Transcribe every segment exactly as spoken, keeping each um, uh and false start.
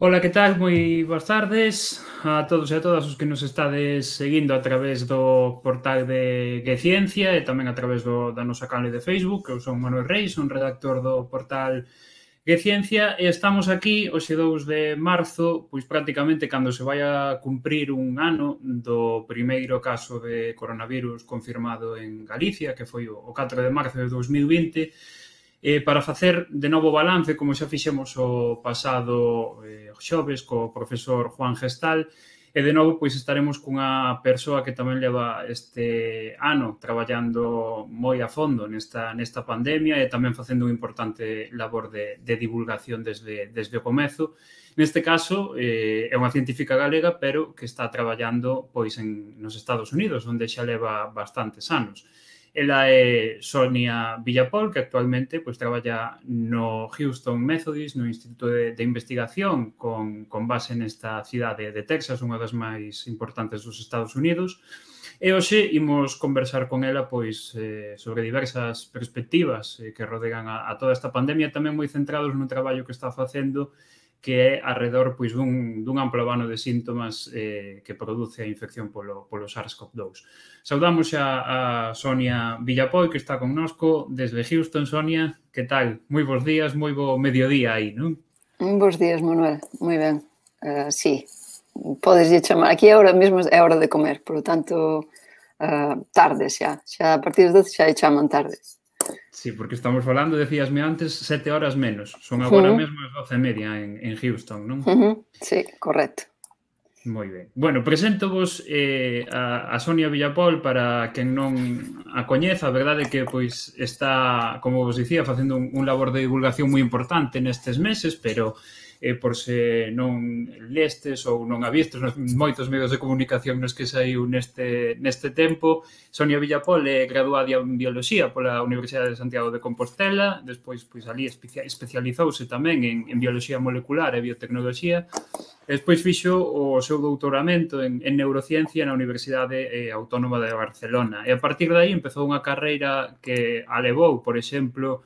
Ola, que tal? Moi boas tardes a todos e a todas os que nos estades seguindo a través do portal de GeCiencia e tamén a través do, da nosa canle de Facebook. Eu son Manuel Reis, son redactor do portal GeCiencia e estamos aquí hoxe dous de marzo, pois prácticamente cando se vai a cumprir un ano do primeiro caso de coronavirus confirmado en Galicia, que foi o catro de marzo de dous mil vinte, eh, para facer de novo balance, como xa fixemos o pasado eh, xoves co profesor Juan Gestal, e de novo pois estaremos cunha persoa que tamén leva este ano traballando moi a fondo nesta, nesta pandemia e tamén facendo un importante labor de, de divulgación desde, desde o comezo. Neste caso, eh, é unha científica galega, pero que está traballando pois en, nos Estados Unidos, onde xa leva bastantes anos. Ela é Sonia Villapol, que actualmente pois, traballa no Houston Methodist, no Instituto de, de Investigación, con, con base nesta cidade de Texas, unha das máis importantes dos Estados Unidos. E hoxe imos conversar con ela pois, eh, sobre diversas perspectivas eh, que rodean a, a toda esta pandemia, tamén moi centrados no traballo que está facendo, que é alrededor pois, dun, dun amplo abano de síntomas eh, que produce a infección polo, polo SARS-CoV dous. Saudamos a, a Sonia Villapol, que está connosco desde Houston. Sonia, que tal? Moi bons días, moi bo mediodía aí, non? Bos días, Manuel. Moi ben. Uh, sí, podes chamar. Aquí agora mesmo é hora de comer, por lo tanto, uh, tarde xa. Xa a partir das doce xa chaman tarde. Sí, porque estamos falando, decíasme antes, sete horas menos. Son agora uh -huh. mesmo as doce e media en, en Houston, non? Uh -huh. Sí, correcto. Moi ben. Bueno, preséntovos eh, a, a Sonia Villapol para quen non a coñeza. A verdade é que pois, está, como vos dicía, facendo un, un labor de divulgación moi importante nestes meses, pero eh, por se non lestes ou non a vistes nos moitos medios de comunicación nos que saiu neste, neste tempo. Sonia Villapol é graduada en Bioloxía pola Universidade de Santiago de Compostela, despois pois, ali especializouse tamén en, en Bioloxía Molecular e Biotecnoloxía. Despois fixo o seu doutoramento en, en Neurociencia na Universidade eh, Autónoma de Barcelona e a partir de aí empezou unha carreira que a levou, por exemplo,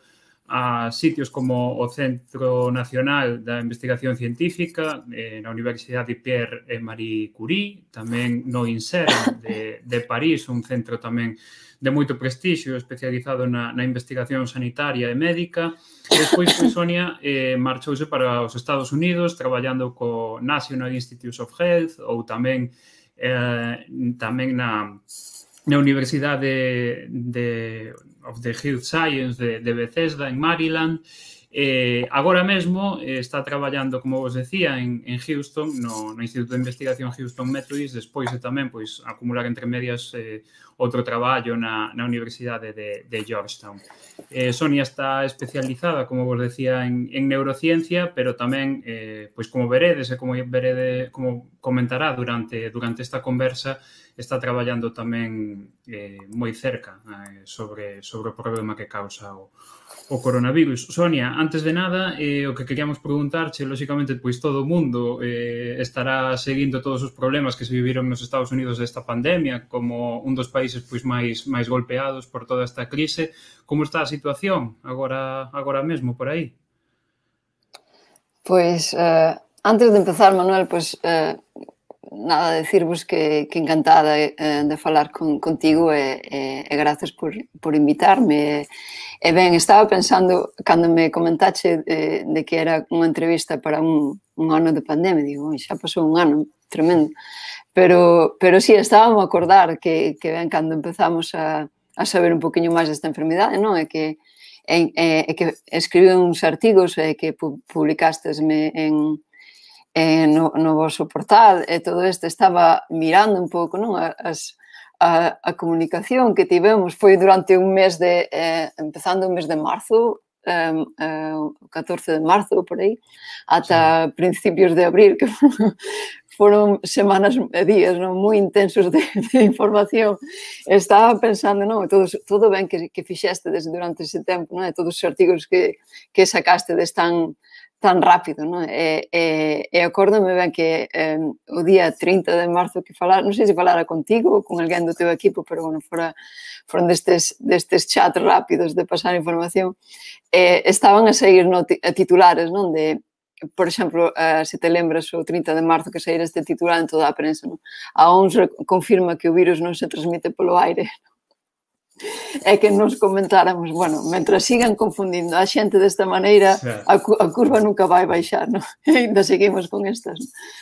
a sitios como o Centro Nacional da Investigación Científica eh, na Universidade Pierre e Marie Curie, tamén no INSERM de, de París, un centro tamén de moito prestixio especializado na, na investigación sanitaria e médica. E despois, pois, Sonia eh, marchouse para os Estados Unidos traballando co National Institutes of Health ou tamén eh, tamén na na Universidade de, of the Health Science de, de Bethesda, en Maryland. Eh, agora mesmo eh, está traballando, como vos decía, en, en Houston, no, no Instituto de Investigación Houston Methodist, despois de tamén pois, acumular entre medias eh, outro traballo na, na Universidade de, de Georgetown. Eh, Sonia está especializada, como vos decía, en, en neurociencia, pero tamén, eh, pois como veredes e como, verede, como comentará durante, durante esta conversa, está traballando tamén eh, moi cerca eh, sobre, sobre o problema que causa o, o coronavirus. Sonia, antes de nada, eh, o que queríamos preguntarche, lóxicamente, pois todo o mundo eh, estará seguindo todos os problemas que se viviron nos Estados Unidos desta pandemia, como un dos países pois máis máis golpeados por toda esta crise. Como está a situación agora, agora mesmo por aí? Pois, eh, antes de empezar, Manuel, pois... Eh, nada, decirvos que, que encantada eh, de falar con, contigo e, e, e grazas por, por invitarme. E, e ben, estaba pensando, cando me comentache de, de que era unha entrevista para un, un ano de pandemia, digo, xa pasou un ano, tremendo. Pero, pero sí, estábamos a acordar que, que ben, cando empezamos a, a saber un poquinho máis desta enfermidade, non? É que, é, é, é que escribí uns artigos e que publicastesme en... Eh, no, no vosso portal e todo isto, estaba mirando un pouco, non, as, a, a comunicación que tivemos foi durante un mes de, eh, empezando o mes de marzo, eh, eh, o catorce de marzo, por aí, ata sí. Principios de abril, que foron semanas e días, non, moi intensos de, de información. Estaba pensando, non, todo, todo ben que, que fixeste desde durante ese tempo, non, e todos os artigos que, que sacaste tan tan rápido, non? E, e, e acórdame ben que eh, o día trinta de marzo que falar, non sei se falara contigo ou con alguén do teu equipo, pero, bueno, fora, foron destes, destes chats rápidos de pasar información, eh, estaban a sair no, a titulares, non? De por exemplo, se te lembras o trinta de marzo que saíra este titular en toda a prensa, a O M S confirma que o virus non se transmite polo aire, é que nos comentáramos, bueno, mentras sigan confundindo a xente desta maneira, a, a curva nunca vai baixar, non? E ainda seguimos con estas.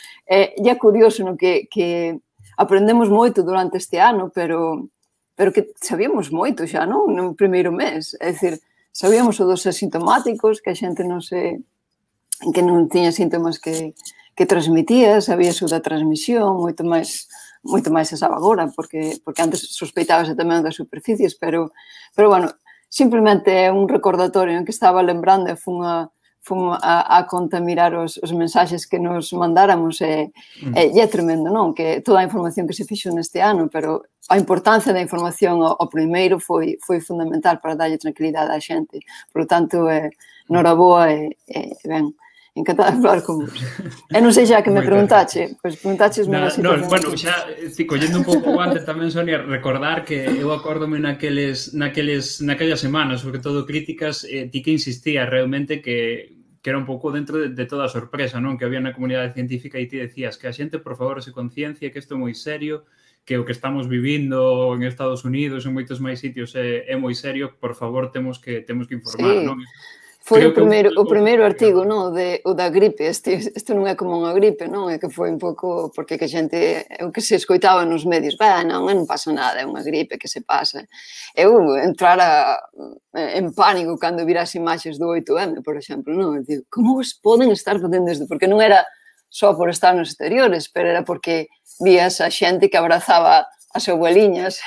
E é curioso, non? Que, que aprendemos moito durante este ano, pero, pero que sabíamos moito xa, non? No primeiro mes. É dicir, sabíamos o dos asintomáticos, que a xente non se... que non tiña síntomas que, que transmitía, sabías o da transmisión, moito máis... moito máis se sabe agora, porque, porque antes sospeitábase tamén das superficies, pero, pero bueno, simplemente é un recordatorio en que estaba lembrando e fun a, fun a, a conta mirar os, os mensaxes que nos mandáramos e, mm. e, e é tremendo, non? Que toda a información que se fixo neste ano, pero a importancia da información ao, ao primeiro foi, foi fundamental para darlle tranquilidade á xente. Por lo tanto, é, noraboa e, e ben, encantada de falar con vos. E non sei xa que me preguntaxe, pois preguntaxes na, no, bueno, xa, ti, collendo un pouco antes tamén, Sonia, recordar que eu acórdome naqueles, naqueles, naquelas semanas, sobre todo críticas, eh, ti que insistía realmente que, que era un pouco dentro de, de toda a sorpresa, non? Que había na comunidade científica e ti decías que a xente, por favor, se conciencia que isto é moi serio, que o que estamos vivindo en Estados Unidos, en moitos máis sitios, é, é moi serio, por favor, temos que, temos que informar, sí. Non? Foi o primeiro, o primeiro artigo, non, de, o da gripe, este, este non é como unha gripe, non, é que foi un pouco, porque que a xente, o que se escoitaba nos medios, bah, non, non pasa nada, é unha gripe que se pasa. Eu entrara en pánico cando vira as imaxes do oito eme, por exemplo, non, digo, como vos poden estar facendo isto? Porque non era só por estar nos exteriores, pero era porque vías a xente que abrazaba as abueliñas.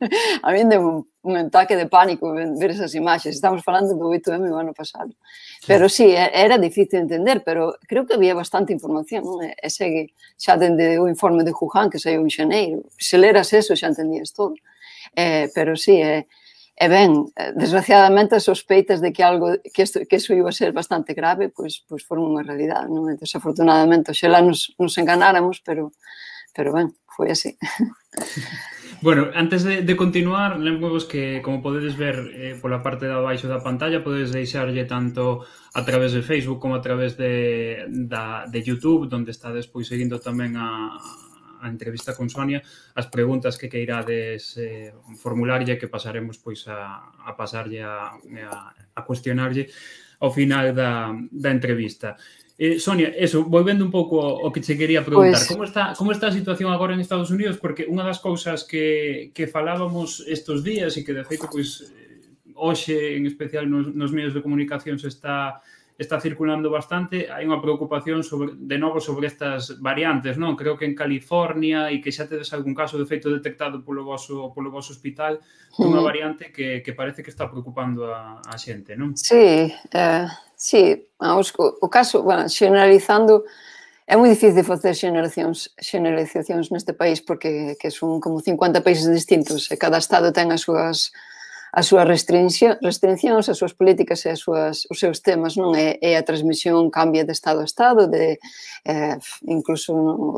A mí deu un, un ataque de pánico ver esas imaxes. Estamos falando do oito eme o ano pasado. Pero sí, era difícil entender, pero creo que había bastante información, non? E segue xa dende o informe de Wuhan, que saiu en xaneiro. Se leras eso, xa entendías todo. Eh, pero sí, é, é ben, desgraciadamente as sospeitas de que algo que isto que iso iba a ser bastante grave, pois pois foron unha realidade, non? Desafortunadamente, oxalá nos nos enganáramos, pero pero ben, foi así. Bueno, antes de, de continuar, lembramos que, como podedes ver eh, pola parte de abaixo da pantalla, podedes deixarlle tanto a través de Facebook como a través de, da, de YouTube, onde está despois seguindo tamén a, a entrevista con Sonia, as preguntas que queirades eh, formularlle, que pasaremos pois a, a pasarlle a, a, a cuestionarlle ao final da, da entrevista. Eh, Sonia, eso, volvendo un pouco ao que che quería preguntar, pues... como está como está a situación agora en Estados Unidos? Porque unha das cousas que, que falábamos estes días e que, de feito, pues, hoxe, en especial nos, nos medios de comunicación, se está, está circulando bastante, hai unha preocupación sobre, de novo sobre estas variantes, non? Creo que en California, e que xa tedes algún caso, de feito, detectado polo vosso, polo vosso hospital, unha variante que, que parece que está preocupando a, a xente, non? Sí, eh... Sí, vamos, o caso, bueno, xeneralizando, é moi difícil facer xeneracións, xeneralizacións neste país porque que son como cincuenta países distintos e cada estado ten as súas as súas restriccións, as súas políticas e as súas, os seus temas, non? E, e a transmisión cambia de estado a estado, de, eh, incluso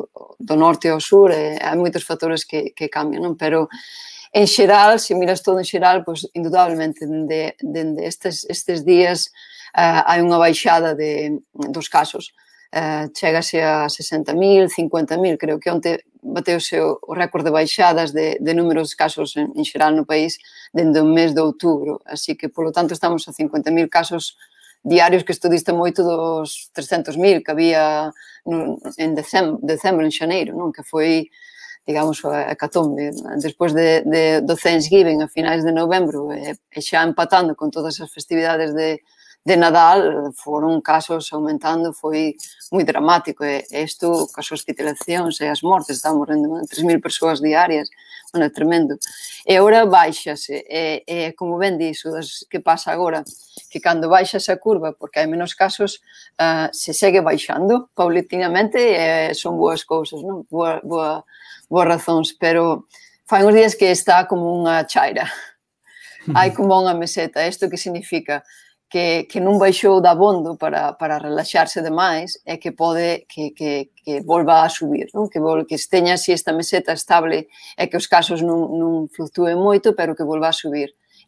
do norte ao sur, e hai moitos factores que, que cambian, non? Pero en xeral, se miras todo en xeral, pois, indudablemente, dende, dende estes, estes días Uh, hai unha baixada de, dos casos. Uh, chegase a sesenta mil, cincuenta mil, creo que onte bateuse o, o récord de baixadas de, de números de casos en, en xeral no país dende o mes de outubro. Así que, polo tanto, estamos a cincuenta mil casos diarios, que isto dista moito dos trescentos mil que había no, en decembro, decembro, en xaneiro, non? Que foi, digamos, a hecatombe. Despois de, de, do Thanksgiving, a finais de novembro, e, e xa empatando con todas as festividades de de Nadal, foron casos aumentando, foi moi dramático, e isto, cas hospitalizacións e as mortes, están morrendo tres mil persoas diarias, bueno, é tremendo. E agora baixase, e, e como ben diso, que pasa agora, que cando baixase a curva, porque hai menos casos, uh, se segue baixando paulatinamente, e son boas cousas, non? Boa, boa, boas razóns, pero fai uns días que está como unha chaira, hai como unha meseta. Isto que significa? Que, que non baixou da abondo para, para relaxarse demais e que pode que, que, que volva a subir, non? Que, vol, que teña así esta meseta estable e que os casos non, non fluctúen moito, pero que volva a subir.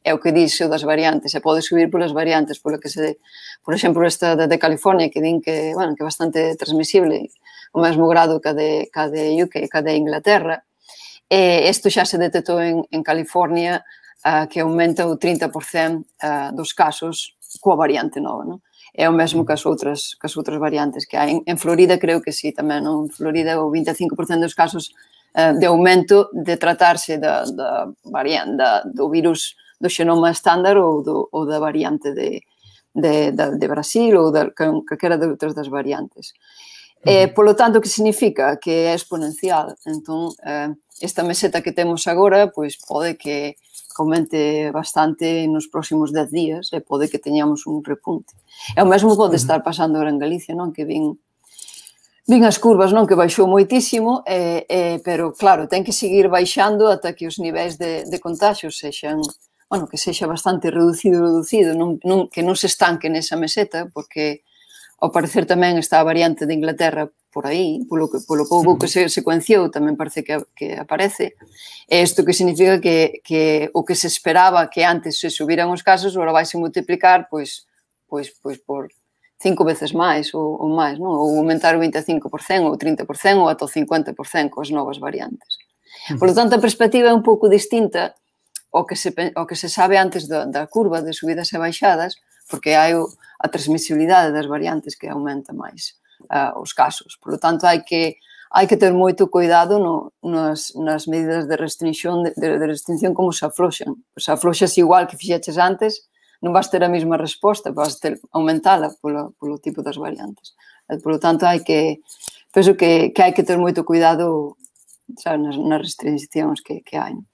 é o que dixe das variantes, e pode subir polas variantes, polo que se, por exemplo, esta de California, que din que, bueno, que é bastante transmisible, o mesmo grado que a de, que a de U K, que a de Inglaterra. E isto xa se detectou en, en California, uh, que aumenta o trinta por cento uh, dos casos coa variante nova, non? É o mesmo que as outras, que as outras variantes que hai. En, en Florida creo que sí tamén, non? En Florida o vinte e cinco por cento dos casos uh, de aumento de tratarse da, da variante, da, do virus do xenoma estándar ou, do, ou da variante de, de, de, de Brasil ou da, calquera de outras das variantes. Eh, polo tanto, que significa? Que é exponencial. Entón, eh, esta meseta que temos agora, pois pode que aumente bastante nos próximos dez días e pode que teñamos un repunte. E o mesmo pode estar pasando agora en Galicia, non? Que vin, vin as curvas, non? Que baixou moitísimo, eh, eh, pero claro, ten que seguir baixando ata que os niveis de, de contagios sexan, bueno, que sexa bastante reducido, reducido, non, non, que non se estanque nesa meseta, porque ao parecer tamén está a variante de Inglaterra por aí, polo, que, polo pouco que se secuenciou, tamén parece que, que aparece. E isto que significa que, que o que se esperaba que antes se subiran os casos, agora vai se multiplicar pois, pois, pois por cinco veces máis ou, ou máis, non? Ou aumentar o vinte e cinco por cento, ou trinta por cento, ou ata o cincuenta por cento coas novas variantes. Por lo tanto, a perspectiva é un pouco distinta ao que se, ao que se sabe antes da, da curva de subidas e baixadas, porque hai o, a transmisibilidade das variantes que aumenta máis uh, os casos. Por lo tanto, hai que, hai que ter moito cuidado no, nas, nas medidas de restricción, de, de restricción como se afloxan. Se afloxas igual que fixeches antes, non vas ter a mesma resposta, vas ter aumentala polo, polo tipo das variantes. Por lo tanto, hai que, penso que, que hai que ter moito cuidado, sabe, nas, nas restriccións que, que hai.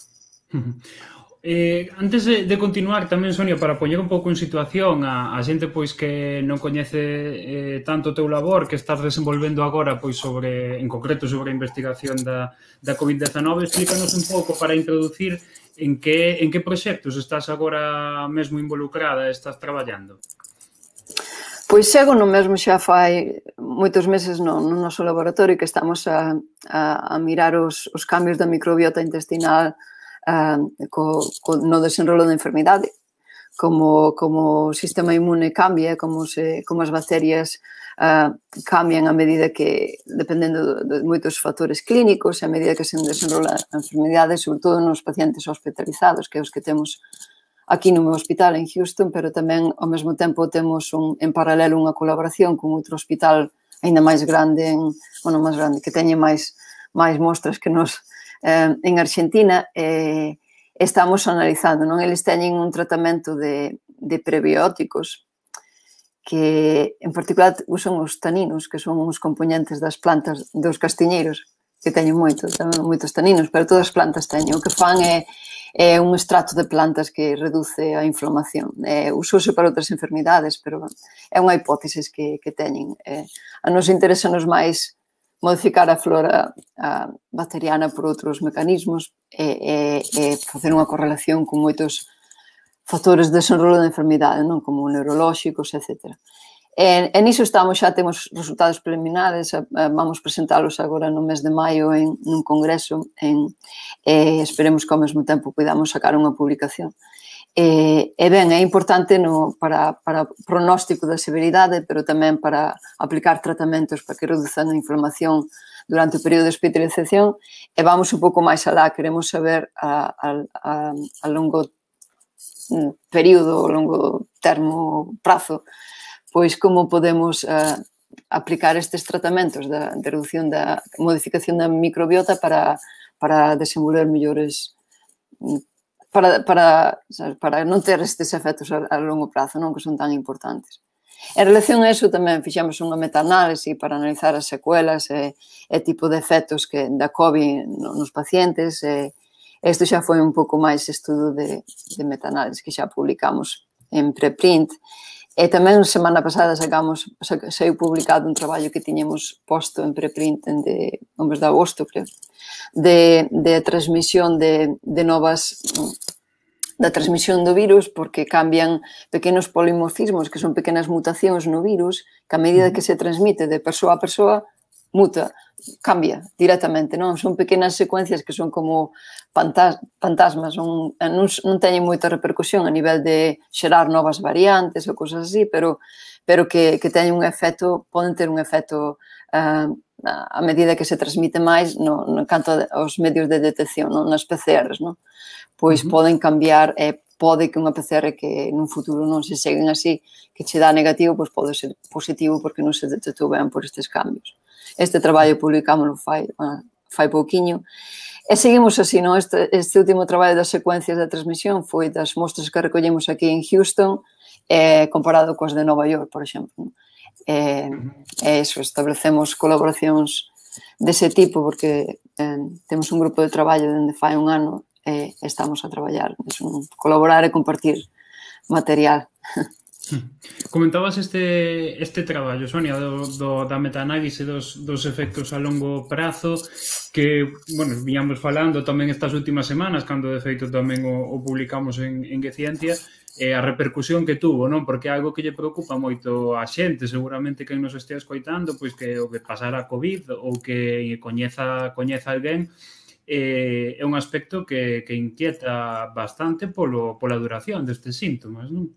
Eh, antes de, de continuar tamén, Sonia, para poñer un pouco en situación a, a xente pois que non coñece eh, tanto o teu labor que estás desenvolvendo agora pois sobre, en concreto sobre a investigación da, da COVID diecinueve, explícanos un pouco para introducir en que, en que proxectos estás agora mesmo involucrada e estás traballando. Pois chego no mesmo xa fai moitos meses no, no noso laboratorio que estamos a, a, a mirar os, os cambios da microbiota intestinal Uh, co, co, no desenrolo da enfermidade, como, como o sistema inmune cambia, como, se, como as bacterias uh, cambian a medida que, dependendo de, de moitos factores clínicos, a medida que se desenrola a enfermidade, sobre todo nos pacientes hospitalizados, que é os que temos aquí no meu hospital en Houston, pero tamén ao mesmo tempo temos un, en paralelo unha colaboración con outro hospital ainda máis grande, en, bueno, máis grande, que teñe máis, máis mostras que nos Eh, en Argentina, eh, estamos analizando, non? Eles teñen un tratamento de, de prebióticos que, en particular, usan os taninos, que son os componentes das plantas dos castiñeiros, que teñen moito, tamén moitos taninos, pero todas as plantas teñen. O que fan é, é un extracto de plantas que reduce a inflamación. Eh, usouse para outras enfermidades, pero é unha hipótesis que, que teñen. Eh, a nos interesa-nos máis modificar a flora a bacteriana por outros mecanismos e, e, e facer unha correlación con moitos factores de desenrolo da enfermidade, non? Como neurolóxicos, etcétera. E, e niso estamos, xa temos resultados preliminares, vamos presentálos agora no mes de maio en un congreso en, e esperemos que ao mesmo tempo podamos sacar unha publicación. E, e ben, é importante no, para, para pronóstico da severidade, pero tamén para aplicar tratamentos para que reduzan a inflamación durante o período de hospitalización, e vamos un pouco máis alá, queremos saber a, a, a, a longo período, a longo termo, prazo, pois como podemos uh, aplicar estes tratamentos da, de reducción da modificación da microbiota para, para desenvolver mellores Para, para, para non ter estes efectos a, a longo prazo, non, que son tan importantes. En relación a eso, tamén fixemos unha meta-análise para analizar as secuelas e, e tipo de efectos que, da COVID nos pacientes. E, isto xa foi un pouco máis estudo de, de meta-análise que xa publicamos en preprint. E tamén, semana pasada, sacamos, saiu publicado un traballo que tiñemos posto en preprint de, no mes de agosto, creo, de, de transmisión de, de novas, da transmisión do virus, porque cambian pequenos polimorfismos, que son pequenas mutacións no virus, que a medida que se transmite de persoa a persoa, muta cambia directamente, non? Son pequenas secuencias que son como fantasmas, non, non, non teñen moita repercusión a nivel de xerar novas variantes ou cousas así, pero, pero que, que teñen un efecto, poden ter un efecto uh, a medida que se transmite máis no, no canto aos medios de detección, non? Nas P C Rs, non? Pois uh -huh. poden cambiar, e pode que unha P C R que nun futuro non se seguen así, que che dá negativo, pois pode ser positivo porque non se detectou ben por estes cambios. Este traballo publicámoslo fai, fai pouquiño. E seguimos así, non? Este, este último traballo das secuencias de transmisión foi das mostras que recollemos aquí en Houston, eh, comparado coas de Nova York, por exemplo. E, e iso, establecemos colaboracións dese tipo, porque eh, temos un grupo de traballo dende fai un ano e estamos a traballar, iso, colaborar e compartir material. Comentabas este, este traballo, Sonia, do, do, da metaanálise dos, dos efectos a longo prazo que, bueno, viñamos falando tamén estas últimas semanas, cando de feito tamén o, o publicamos en, en Geciencia, eh, a repercusión que tuvo, non? Porque é algo que lle preocupa moito a xente, seguramente quen nos estea escoitando, pois que o que pasara a COVID ou que coñeza, coñeza alguén, eh, é un aspecto que, que inquieta bastante polo, pola duración destes síntomas, non?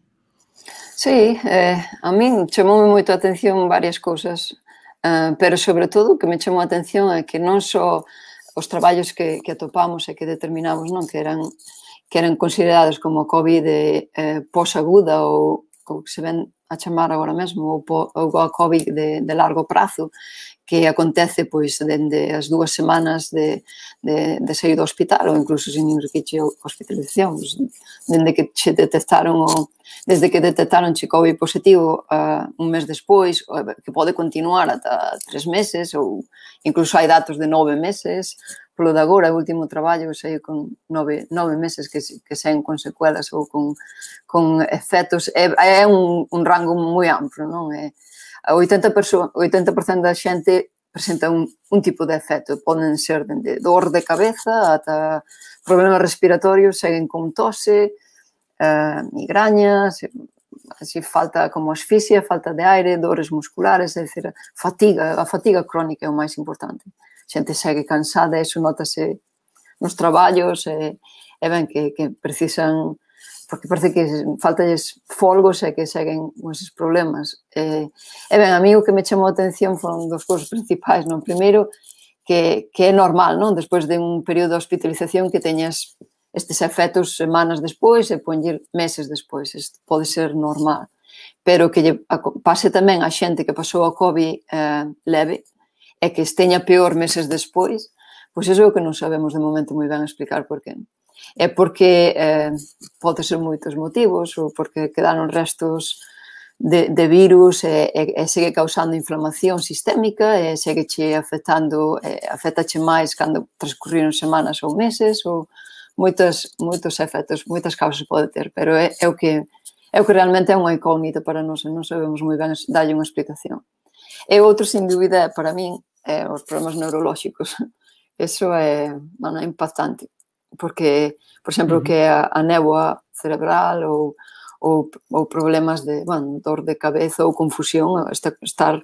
Sí, eh, a min chamoume moito a atención varias cousas, eh, pero sobre todo o que me chamou a atención é que non só os traballos que, que atopamos e que determinamos, non, que eran que eran considerados como COVID eh, posaguda ou o que se ven a chamar agora mesmo, ou, po, ou a COVID de, de largo prazo, que acontece pois dende as dúas semanas de, de, de sair do hospital ou incluso sin requiche hospitalización, dende que che detectaron o, desde que detectaron che COVID positivo uh, un mes despois, que pode continuar ata tres meses ou incluso hai datos de nove meses. Polo de agora, o último traballo saiu con nove, nove meses que, que saen con secuelas ou con, con efectos. É, é un, un rango moi amplo, non? É, oitenta por cento da xente presenta un, un tipo de efecto. Poden ser dende dor de cabeza ata problemas respiratorios, seguen con tose, eh, migrañas, así falta como asfixia, falta de aire, dores musculares, é dicir, fatiga, a fatiga crónica é o máis importante. A xente segue cansada, iso notase nos traballos, e, e ben que, que precisan, porque parece que faltalles folgos e que seguen con eses problemas. E, e ben, a mí o que me chamou a atención foron dos cousas principais, non? Primeiro, que, que é normal, non? Despois de un período de hospitalización que teñas estes efectos semanas despois e poñer meses despois, isto pode ser normal. Pero que lle pase tamén a xente que pasou a COVID eh, leve, e que esteña peor meses despois, pois iso é o que non sabemos de momento moi ben explicar por qué. É porque eh, pode ser moitos motivos, ou porque quedaron restos de, de virus e, e, e segue causando inflamación sistémica e segue che afectando, e afectache máis cando transcurriron semanas ou meses, ou moitos, moitos efectos, moitas causas pode ter, pero é, é o que é o que realmente é unha incógnita para nós e non sabemos moi ben darlle unha explicación. E outro, sin dúbida, para min, é os problemas neurolóxicos. Eso é, bueno, é impactante, porque, por exemplo, uh-huh. que a, a néboa cerebral ou, ou, ou problemas de, bueno, dor de cabeza ou confusión, estar,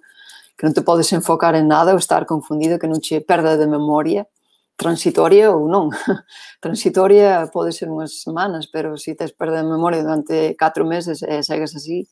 que non te podes enfocar en nada ou estar confundido, que non che perda de memoria, transitoria ou non. Transitoria pode ser unhas semanas, pero se tes perda de memoria durante catro meses e segues así,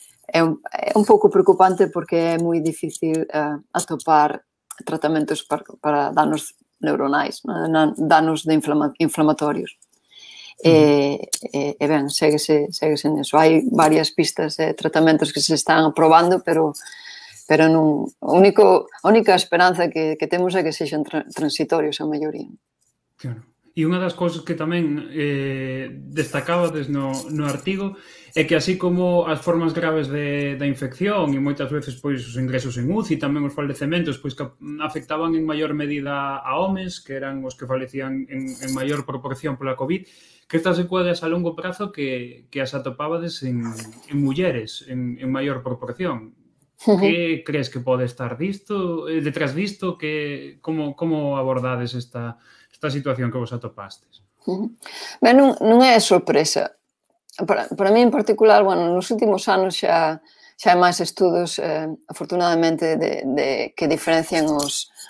é un, é un pouco preocupante porque é moi difícil uh, atopar tratamentos para, para danos neuronais, ¿no? Danos de inflama, inflamatorios. Uh-huh. E, e, e ben, séguese, séguese neso. Hai varias pistas de tratamentos que se están aprobando, pero pero non, a, único, a única esperanza que, que temos é que sexan tra, transitorios a maioría. Claro. E unha das cousas que tamén eh, destacabades no, no artigo é que así como as formas graves de, da infección e moitas veces pois os ingresos en U C I, tamén os falecementos pois que afectaban en maior medida a homes, que eran os que falecían en, en maior proporción pola COVID, que estas secuelas a longo prazo que, que as atopabades en, en mulleres en, en maior proporción. Uh-huh. Que crees que pode estar disto, detrás disto? Que, como, como abordades esta... esta situación que vos atopastes? Uh-huh. Ben, non, non é sorpresa. Para, para mí en particular, bueno, nos últimos anos xa, xa hai máis estudos, eh, afortunadamente, de, de, que diferencian os,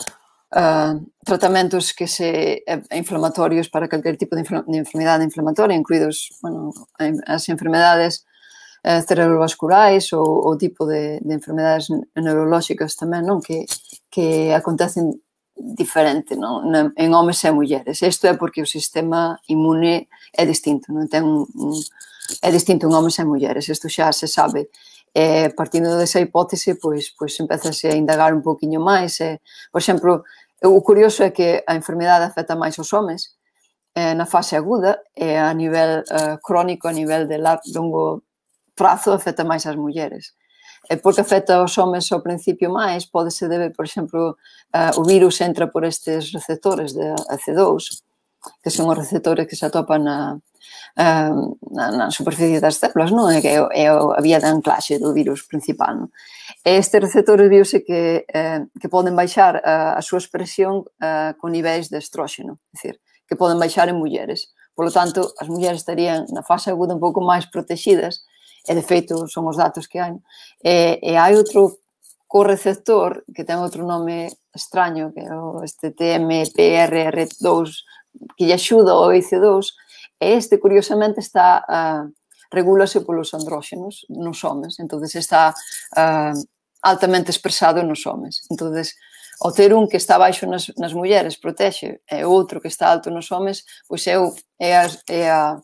uh, tratamentos que se uh, inflamatorios para calquer tipo de, de enfermedade inflamatoria, incluídos, bueno, as enfermedades uh, cerebrovasculares ou o tipo de, de enfermedades neurolóxicas tamén, non? Que, que acontecen diferente, non? En homes e mulleres. Isto é porque o sistema inmune é distinto, non? Ten un, un, é distinto en homes e mulleres, isto xa se sabe. E, partindo desa hipótese, pois, pois empezase a indagar un poquinho máis. E, por exemplo, o curioso é que a enfermedade afecta máis os homes eh, na fase aguda e a nivel eh, crónico, a nivel de longo prazo, afecta máis as mulleres. E porque afecta os homes ao principio máis, podese deber, por exemplo, eh, o virus entra por estes receptores de A C dous, que son os receptores que se atopan na, Uh, na, na superficie das células, non? É, é a vía de anclaxe do virus principal, non? E estes receptores viuse que, eh, que poden baixar uh, a súa expresión uh, con niveis de estróxeno, é dicir, que poden baixar en mulleres. Por lo tanto, as mulleres estarían na fase aguda un pouco máis protegidas, e de feito son os datos que hai. E, e hai outro correceptor que ten outro nome extraño, que é o este T M P R R dous, que lle axuda ao A C dous. E este, curiosamente, está uh, regúlase polos andróxenos nos homes, entonces está uh, altamente expresado nos homes. Entonces, ao ter un que está baixo nas, nas mulleres protexe e outro que está alto nos homes, pois é, o, é, a, é, a,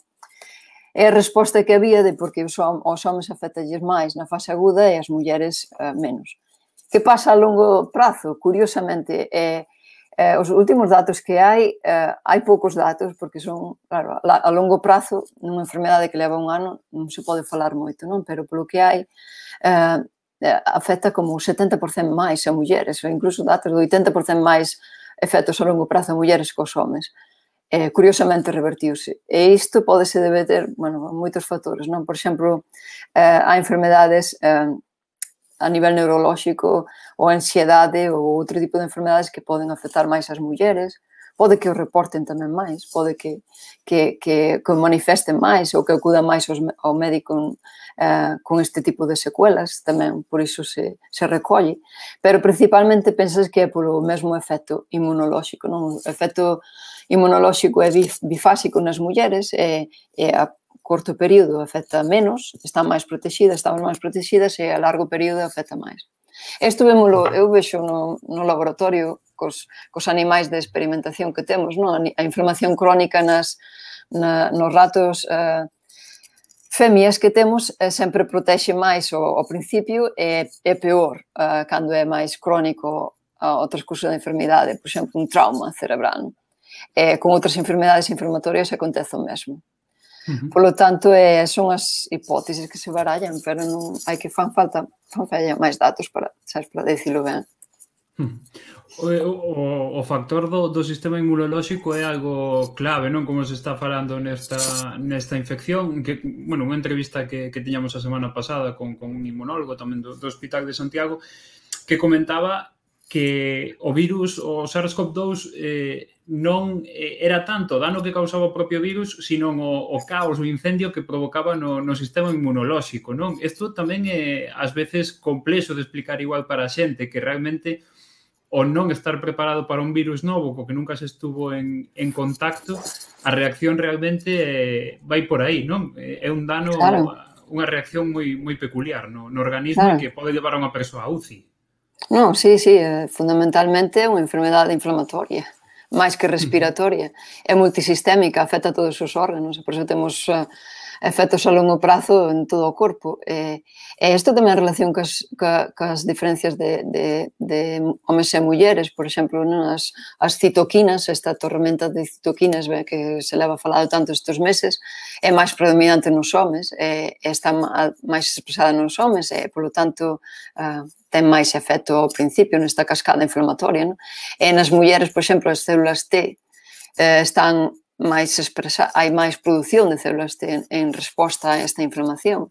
é a resposta que había de porque os, os homes afectalles máis na fase aguda e as mulleres uh, menos. Que pasa a longo prazo? Curiosamente, é Eh, os últimos datos que hai, eh, hai poucos datos, porque son, claro, a, a longo prazo, nunha enfermedade que leva un ano, non se pode falar moito, non? Pero polo que hai, eh, afecta como setenta por cento máis a mulleres, ou incluso datos de oitenta por cento máis efectos a longo prazo a mulleres que os homes. Eh, curiosamente revertiuse. E isto podese deber, bueno, moitos factores, non? Por exemplo, eh, hai enfermedades eh, a nivel neurolóxico ou ansiedade ou outro tipo de enfermedades que poden afectar máis as mulleres, pode que o reporten tamén máis, pode que, que, que, que manifesten máis ou que acudan máis aos, ao médico eh, con este tipo de secuelas, tamén por iso se, se recolle, pero principalmente pensas que é polo mesmo efecto inmunolóxico, non? O efecto inmunolóxico é bifásico nas mulleres e, e a corto período afecta menos, están máis protegidas, estamos máis protegidas e a largo período afecta máis. Isto vémolo, eu vexo no, no laboratorio cos, cos animais de experimentación que temos, non? A inflamación crónica nas, na, nos ratos eh, femias que temos eh, sempre protexe máis ao, ao principio e é peor eh, cando é máis crónico a outras cousas da enfermidade, por exemplo, un trauma cerebral. E con outras enfermedades inflamatorias acontece o mesmo. Uh-huh. Por lo tanto, eh, son as hipóteses que se barallan, pero non hai que fan falta fan falta máis datos para, sabes, para decirlo ben. Uh-huh. O, o, o factor do, do sistema inmunolóxico é algo clave, non? Como se está falando nesta, nesta infección, que, bueno, unha entrevista que, que tiñamos a semana pasada con, con un inmunólogo tamén do, do Hospital de Santiago, que comentaba que o virus, o SARS-CoV dous, eh, non era tanto o dano que causaba o propio virus, sino o, o caos, o incendio que provocaba no, no sistema inmunolóxico, non? Isto tamén é, ás veces, complexo de explicar igual para a xente, que realmente o non estar preparado para un virus novo, co que nunca se estuvo en, en contacto, a reacción realmente eh, vai por aí, non? É un dano, claro, unha reacción moi, moi peculiar no, no organismo, claro, que pode levar a unha persoa a U C I. Non, sí, sí, fundamentalmente é unha enfermedade inflamatoria, máis que respiratoria. É multisistémica, afecta a todos os órganos, por iso temos uh, efectos a longo prazo en todo o corpo. E, e isto tamén en relación cas, ca, cas diferencias de, de, de homes e mulleres, por exemplo, non? As, as citoquinas, esta tormenta de citoquinas que se leva falado tanto estes meses, é máis predominante nos homes, e, e está máis expresada nos homes, e, polo tanto, uh, ten máis efecto ao principio nesta cascada inflamatoria, non? E nas mulleres, por exemplo, as células T eh, están máis expresa, hai máis produción de células T en, en resposta a esta inflamación.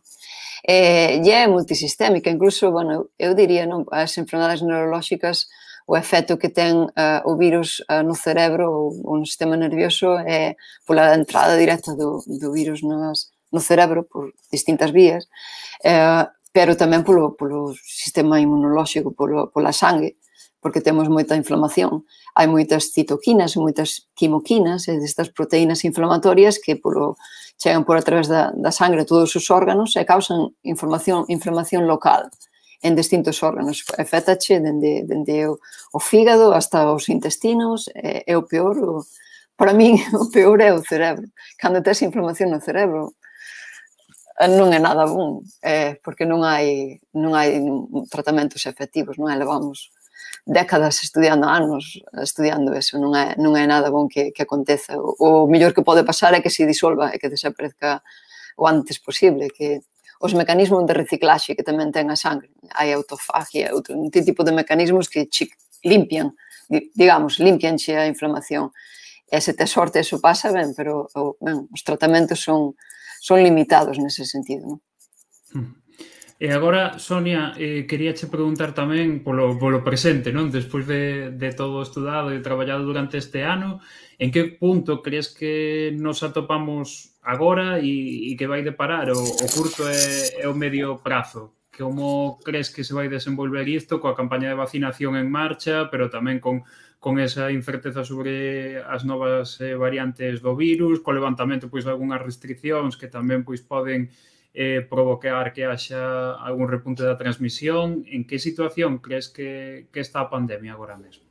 E, e é multisistémica, incluso, bueno, eu diría, non, as enfermedades neurolóxicas, o efecto que ten uh, o virus uh, no cerebro ou, ou no sistema nervioso é pola entrada directa do, do virus nas, no cerebro por distintas vías, eh, pero tamén polo, polo sistema inmunolóxico, polo, pola sangue, porque temos moita inflamación. Hai moitas citoquinas, moitas quimoquinas, e destas proteínas inflamatorias que polo, chegan por a través da, da sangre a todos os órganos e causan inflamación, inflamación local en distintos órganos. Afétache dende, dende o, o fígado hasta os intestinos, e, e o peor, o, para min, o peor é o cerebro. Cando tes inflamación no cerebro, non é nada bom, é, porque non hai, non hai tratamentos efectivos, non é? Levamos décadas estudiando, anos estudiando eso, non é, non é nada bom que, que aconteza. O, o mellor que pode pasar é que se disolva e que desaparezca o antes posible, que os mecanismos de reciclaxe que tamén ten a sangre, hai autofagia, outro, un tipo de mecanismos que che limpian, digamos, limpianche a inflamación. E se te sorte, eso pasa ben, pero ben, os tratamentos son, son limitados nese sentido, non? E agora, Sonia, eh, queríache preguntar tamén polo, polo presente, non? Despois de, de todo estudado e traballado durante este ano, en que punto crees que nos atopamos agora e, e que vai deparar o, o curto e, e o medio prazo? Como crees que se vai desenvolver isto coa campaña de vacinación en marcha, pero tamén con, con esa incerteza sobre as novas eh, variantes do virus, co levantamento pois, de algunhas restriccións que tamén pois, poden eh, provocar que haxa algún repunte da transmisión? En que situación crees que, que está a pandemia agora mesmo?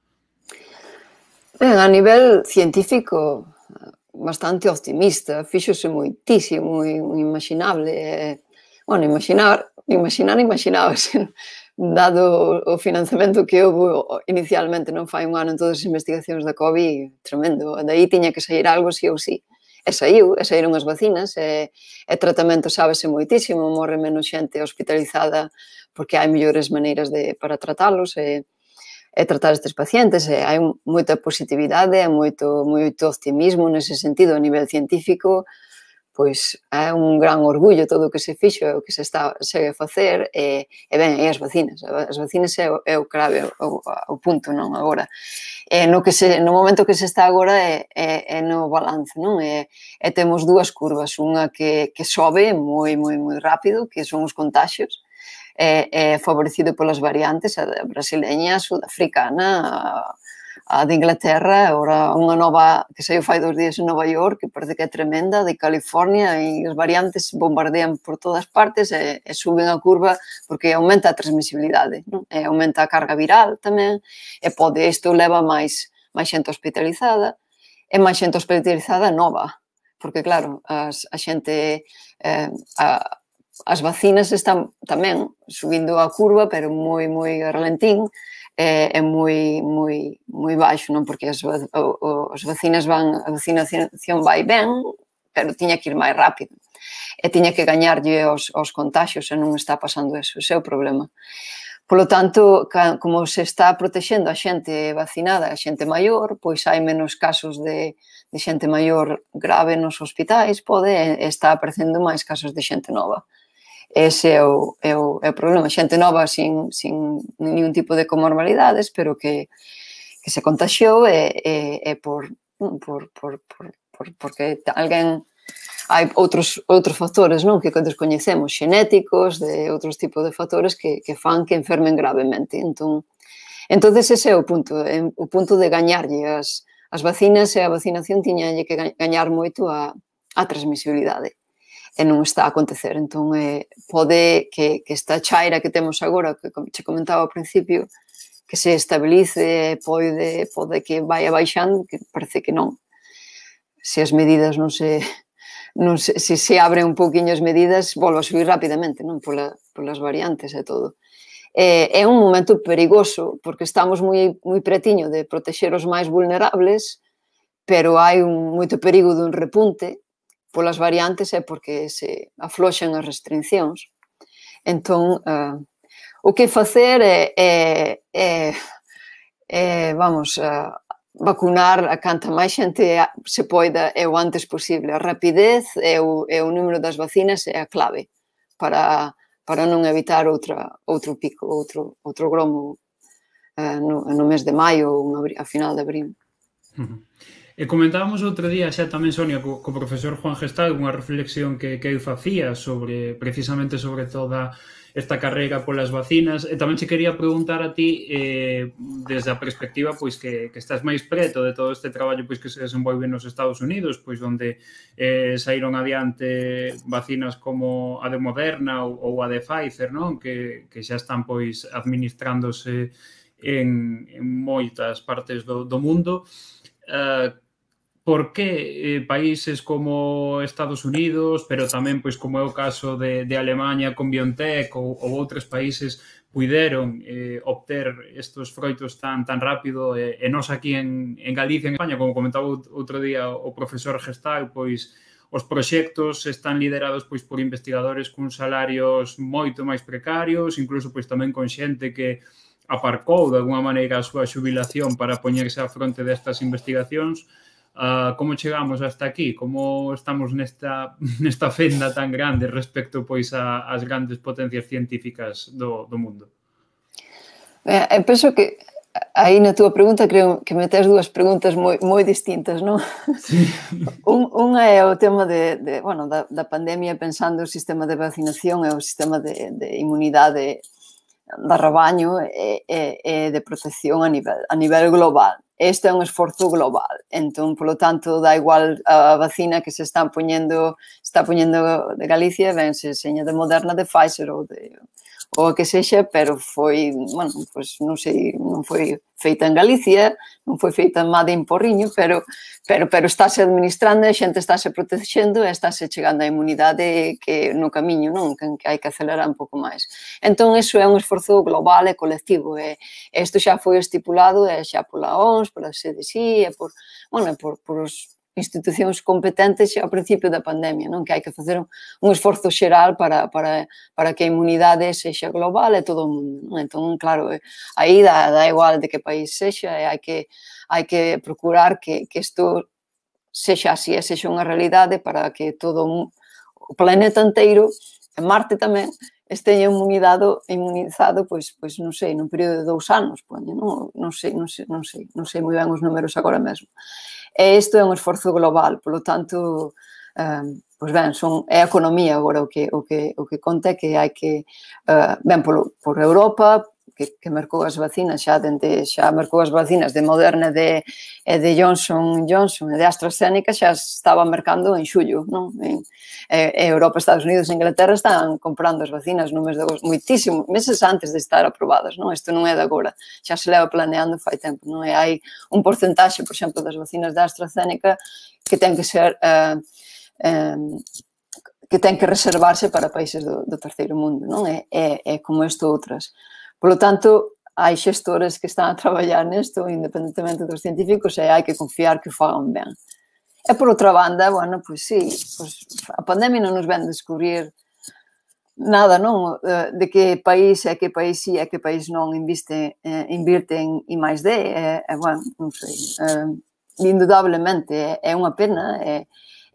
Ben, a nivel científico, bastante optimista, fíxose moitísimo, inimaginable. Eh, bueno, imaginar, imaginar, imaginábase, dado o financiamento que houve inicialmente, non fai un ano en todas as investigacións da COVID, tremendo. De aí tiña que sair algo, sí ou sí. E saiu, e saíron as vacinas, e, e tratamento sábese moitísimo, morre menos xente hospitalizada porque hai mellores maneiras de, para tratalos e, e tratar estes pacientes, e hai moita positividade, e moito, moito optimismo nese sentido a nivel científico, pois é un gran orgullo todo o que se fixo e o que se está segue a facer, e, e ben, e as vacinas, as vacinas é o, é o clave, o, o punto, non, agora. E no, que se, no momento que se está agora é, é, é no balance, non? E, e temos dúas curvas, unha que, que sobe moi, moi, moi rápido, que son os contagios, é, é favorecido polas variantes, a brasileña, a sudafricana, a, a de Inglaterra, agora unha nova que saiu fai dos días en Nova York, que parece que é tremenda, de California, e as variantes bombardean por todas partes e, e suben a curva porque aumenta a transmisibilidade, non? E aumenta a carga viral tamén, e pode, isto leva máis, máis xente hospitalizada, e máis xente hospitalizada nova, porque claro, as, a xente, eh, a, as vacinas están tamén subindo a curva, pero moi, moi relentín, é, é moi, moi, moi baixo, non? Porque as, o, o, as vacinas van, a vacinación vai ben, pero tiña que ir máis rápido. E tiña que gañarlle aos, aos contagios, e non está pasando eso, ese é o problema. Polo tanto, como se está protexendo a xente vacinada, a xente maior, pois hai menos casos de, de xente maior grave nos hospitais, pode, e está aparecendo máis casos de xente nova. Ese é o, é o, é o problema. Xente nova sin, sin ningún tipo de comorbilidades, pero que, que se contagiou e, e, e por, por, por, por, por, porque alguén... Hai outros, outros factores, non? Que descoñecemos, xenéticos, de outros tipos de factores que, que fan que enfermen gravemente. Entón, entonces ese é o punto, o punto de gañarlle as, as vacinas, e a vacinación tiñalle que gañar moito a, a transmisibilidade. E non está a acontecer. Entón, eh, pode que, que esta chaira que temos agora, que che comentaba ao principio, que se estabilice, pode, pode que vai baixando, que parece que non. Se as medidas non se... Non se, se se abren un pouquiño as medidas, volve a subir rapidamente, non? Pola, polas variantes e todo. É, é un momento perigoso, porque estamos moi, moi pretiño de protexer os máis vulnerables, pero hai un moito perigo dun repunte polas variantes, é porque se afloxan as restriccións. Entón, uh, o que facer é, é, é, é vamos, uh, vacunar a canta máis xente se poida e o antes posible. A rapidez e o, e o número das vacinas é a clave para, para non evitar outra, outro pico, outro, outro gromo uh, no, no mes de maio ou a final de abril. Uh-huh. E comentábamos outro día xa tamén, Sonia, co, co profesor Juan Gestal, unha reflexión que, que eu facía sobre, precisamente sobre toda esta carreira polas vacinas. E tamén se quería preguntar a ti, eh, desde a perspectiva pois que, que estás máis preto de todo este traballo pois que se desenvolve nos Estados Unidos, pois onde eh, saíron adiante vacinas como a de Moderna ou, ou a de Pfizer, non? Que, que xa están pois administrándose en, en moitas partes do, do mundo. Uh, por que eh, países como Estados Unidos, pero tamén pois como é o caso de, de Alemania con BioNTech ou, ou outros países puideron eh, obter estes froitos tan tan rápido e, e nós aquí en, en Galicia, en España, como comentaba outro día o profesor Gestal, pois os proxectos están liderados pois por investigadores con salarios moito máis precarios, incluso pois tamén con xente que aparcou de alguma maneira a súa xubilación para poñerse á fronte destas investigacións. Uh, como chegamos hasta aquí? Como estamos nesta, nesta fenda tan grande respecto pois a, ás grandes potencias científicas do, do mundo? Eh, penso que aí na túa pregunta creo que metes dúas preguntas moi, moi distintas, non? Sí. Un, unha é o tema de, de, bueno, da, da pandemia, pensando o sistema de vacinación e o sistema de, de inmunidade da rabaño e, e, e de protección a nivel, a nivel global. Este é un esforzo global, entón, polo tanto, dá igual a vacina que se está poñendo, está poñendo de Galicia, ben, se seña de Moderna, de Pfizer ou de ou que sexa, pero foi, bueno, pois non sei, non foi feita en Galicia, non foi feita en Made in Porriño, pero, pero, pero estáse administrando, a xente estáse protexendo e estáse chegando a imunidade que no camiño, non? Que hai que acelerar un pouco máis. Entón, iso é un esforzo global e colectivo, e isto xa foi estipulado e xa pola O M S, pola C D C, e por, bueno, por, por os institucións competentes ao principio da pandemia, non? Que hai que facer un, un esforzo xeral para, para, para que a imunidade sexa global e todo o mundo, non? Entón, claro, aí dá, dá igual de que país sexa, e hai que, hai que procurar que, que isto sexa así, e sexa unha realidade para que todo o planeta inteiro, e Marte tamén, esteña inmunizado, inmunizado, pois, pois non sei, nun período de dous anos, poñe, non? Non sei, non sei, non sei, non sei moi ben os números agora mesmo. E isto é un esforzo global, polo tanto, eh, pois ben, son, é a economía agora o que, o que, o que conta é que hai que, eh, ben, polo, por Europa, que, que mercou as vacinas xa, dende, xa mercou as vacinas de Moderna e de, e de Johnson Johnson e de AstraZeneca, xa estaba mercando en xullo, non? En, e, e Europa, Estados Unidos e Inglaterra están comprando as vacinas no mes de agosto, moitísimo, meses antes de estar aprobadas, non? Isto non é de agora, xa se leva planeando fai tempo, non? E hai un porcentaxe, por exemplo, das vacinas da AstraZeneca que ten que ser... Uh, uh, que ten que reservarse para países do, do terceiro mundo, non? É, é, é como isto outras. Polo tanto, hai xestores que están a traballar nesto, independentemente dos científicos, e hai que confiar que o fagan ben. E, por outra banda, bueno, pois sí, pois, a pandemia non nos ven descubrir nada, non? De que país é que país sí e que país non inviste, eh, invirte en I máis D, e, e, bueno, non sei, eh, indudablemente, é, é unha pena, é,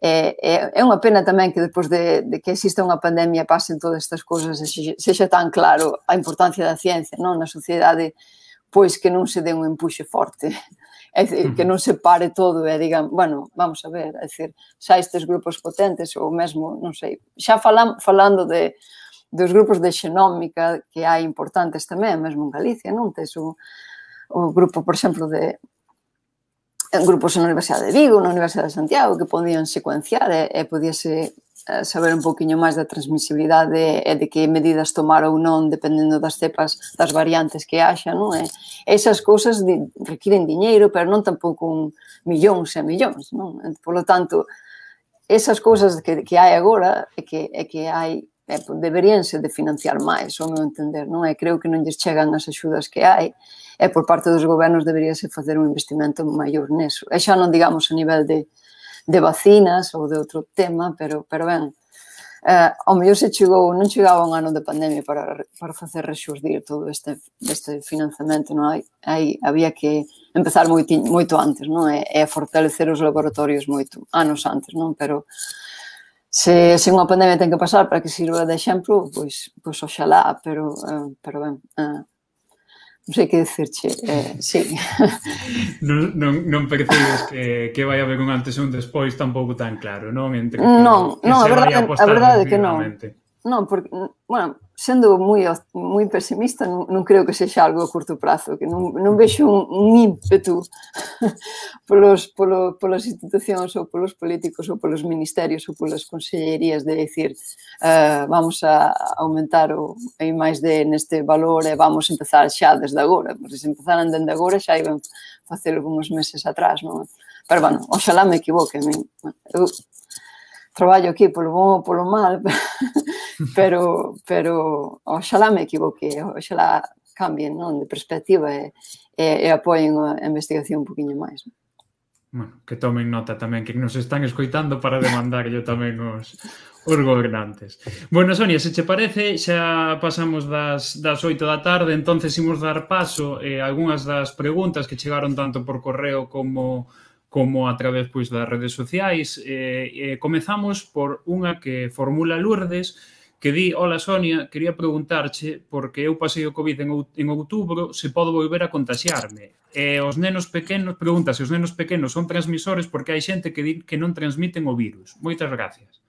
É, é unha pena tamén que depois de, de que exista unha pandemia pasen todas estas cousas e sexa tan claro a importancia da ciencia, non, na sociedade, pois que non se dé un empuxe forte, é dicir, que non se pare todo e digan, bueno, vamos a ver, é dicir, xa estes grupos potentes ou mesmo, non sei, xa falan, falando de dos grupos de xenómica que hai importantes tamén, mesmo en Galicia, non? Tes o, o grupo, por exemplo, de en grupos na Universidade de Vigo, na Universidade de Santiago, que podían secuenciar e, e podíase saber un poquinho máis da transmisibilidade e de que medidas tomar ou non, dependendo das cepas, das variantes que haxa, non? E esas cousas di, requiren diñeiro, pero non tampouco un millóns e millóns, non? Por lo tanto, esas cousas que, que hai agora e que, e que hai, e, deberíanse de financiar máis, ao meu entender, non? E creo que non lles chegan as axudas que hai, e por parte dos gobernos deberíase facer un investimento maior neso. E xa non digamos a nivel de, de vacinas ou de outro tema, pero, pero ben, eh, ao mellor se chegou, non chegaba un ano de pandemia para, para facer rexurdir todo este, este financiamento, non? Hai, hai, había que empezar moito, moito antes, non? E, e fortalecer os laboratorios moito, anos antes, non? Pero se, se unha pandemia ten que pasar para que sirva de exemplo, pois, pois oxalá, pero, eh, pero ben, eh, non sei que dicirche, eh, sí. Non, non, non percibes que, que vai haber un antes e un despois tampouco tan claro, non? Entre que, non, que non, a verdade, a verdade é que non. non, porque, bueno, sendo moi, moi pesimista, non, non creo que sexa algo a curto prazo, que non, non vexo un, un ímpetu polos, polo, polas institucións ou polos políticos ou polos ministerios ou polas consellerías de dicir uh, vamos a aumentar o I máis D neste valor e vamos empezar xa desde agora, porque se empezaran desde agora xa iban facelo uns meses atrás, non? Pero, bueno, oxalá me equivoque, a min, eu traballo aquí polo bom ou polo mal, pero, pero oxalá me equivoque, oxalá cambien, non, de perspectiva e, e, e apoien a investigación un poquinho máis. Bueno, que tomen nota tamén, que nos están escoitando para demandar yo tamén os, os gobernantes. Bueno, Sonia, se che parece, xa pasamos das, das oito da tarde, entonces imos dar paso eh, a algunhas das preguntas que chegaron tanto por correo como como a través pois, das redes sociais. Eh, eh, comezamos por unha que formula Lourdes, que di: hola Sonia, quería preguntarche, porque eu pasei o COVID en, en outubro, se podo volver a contaxiarme. E os nenos pequenos, pregunta se os nenos pequenos son transmisores, porque hai xente que di que non transmiten o virus. Moitas gracias.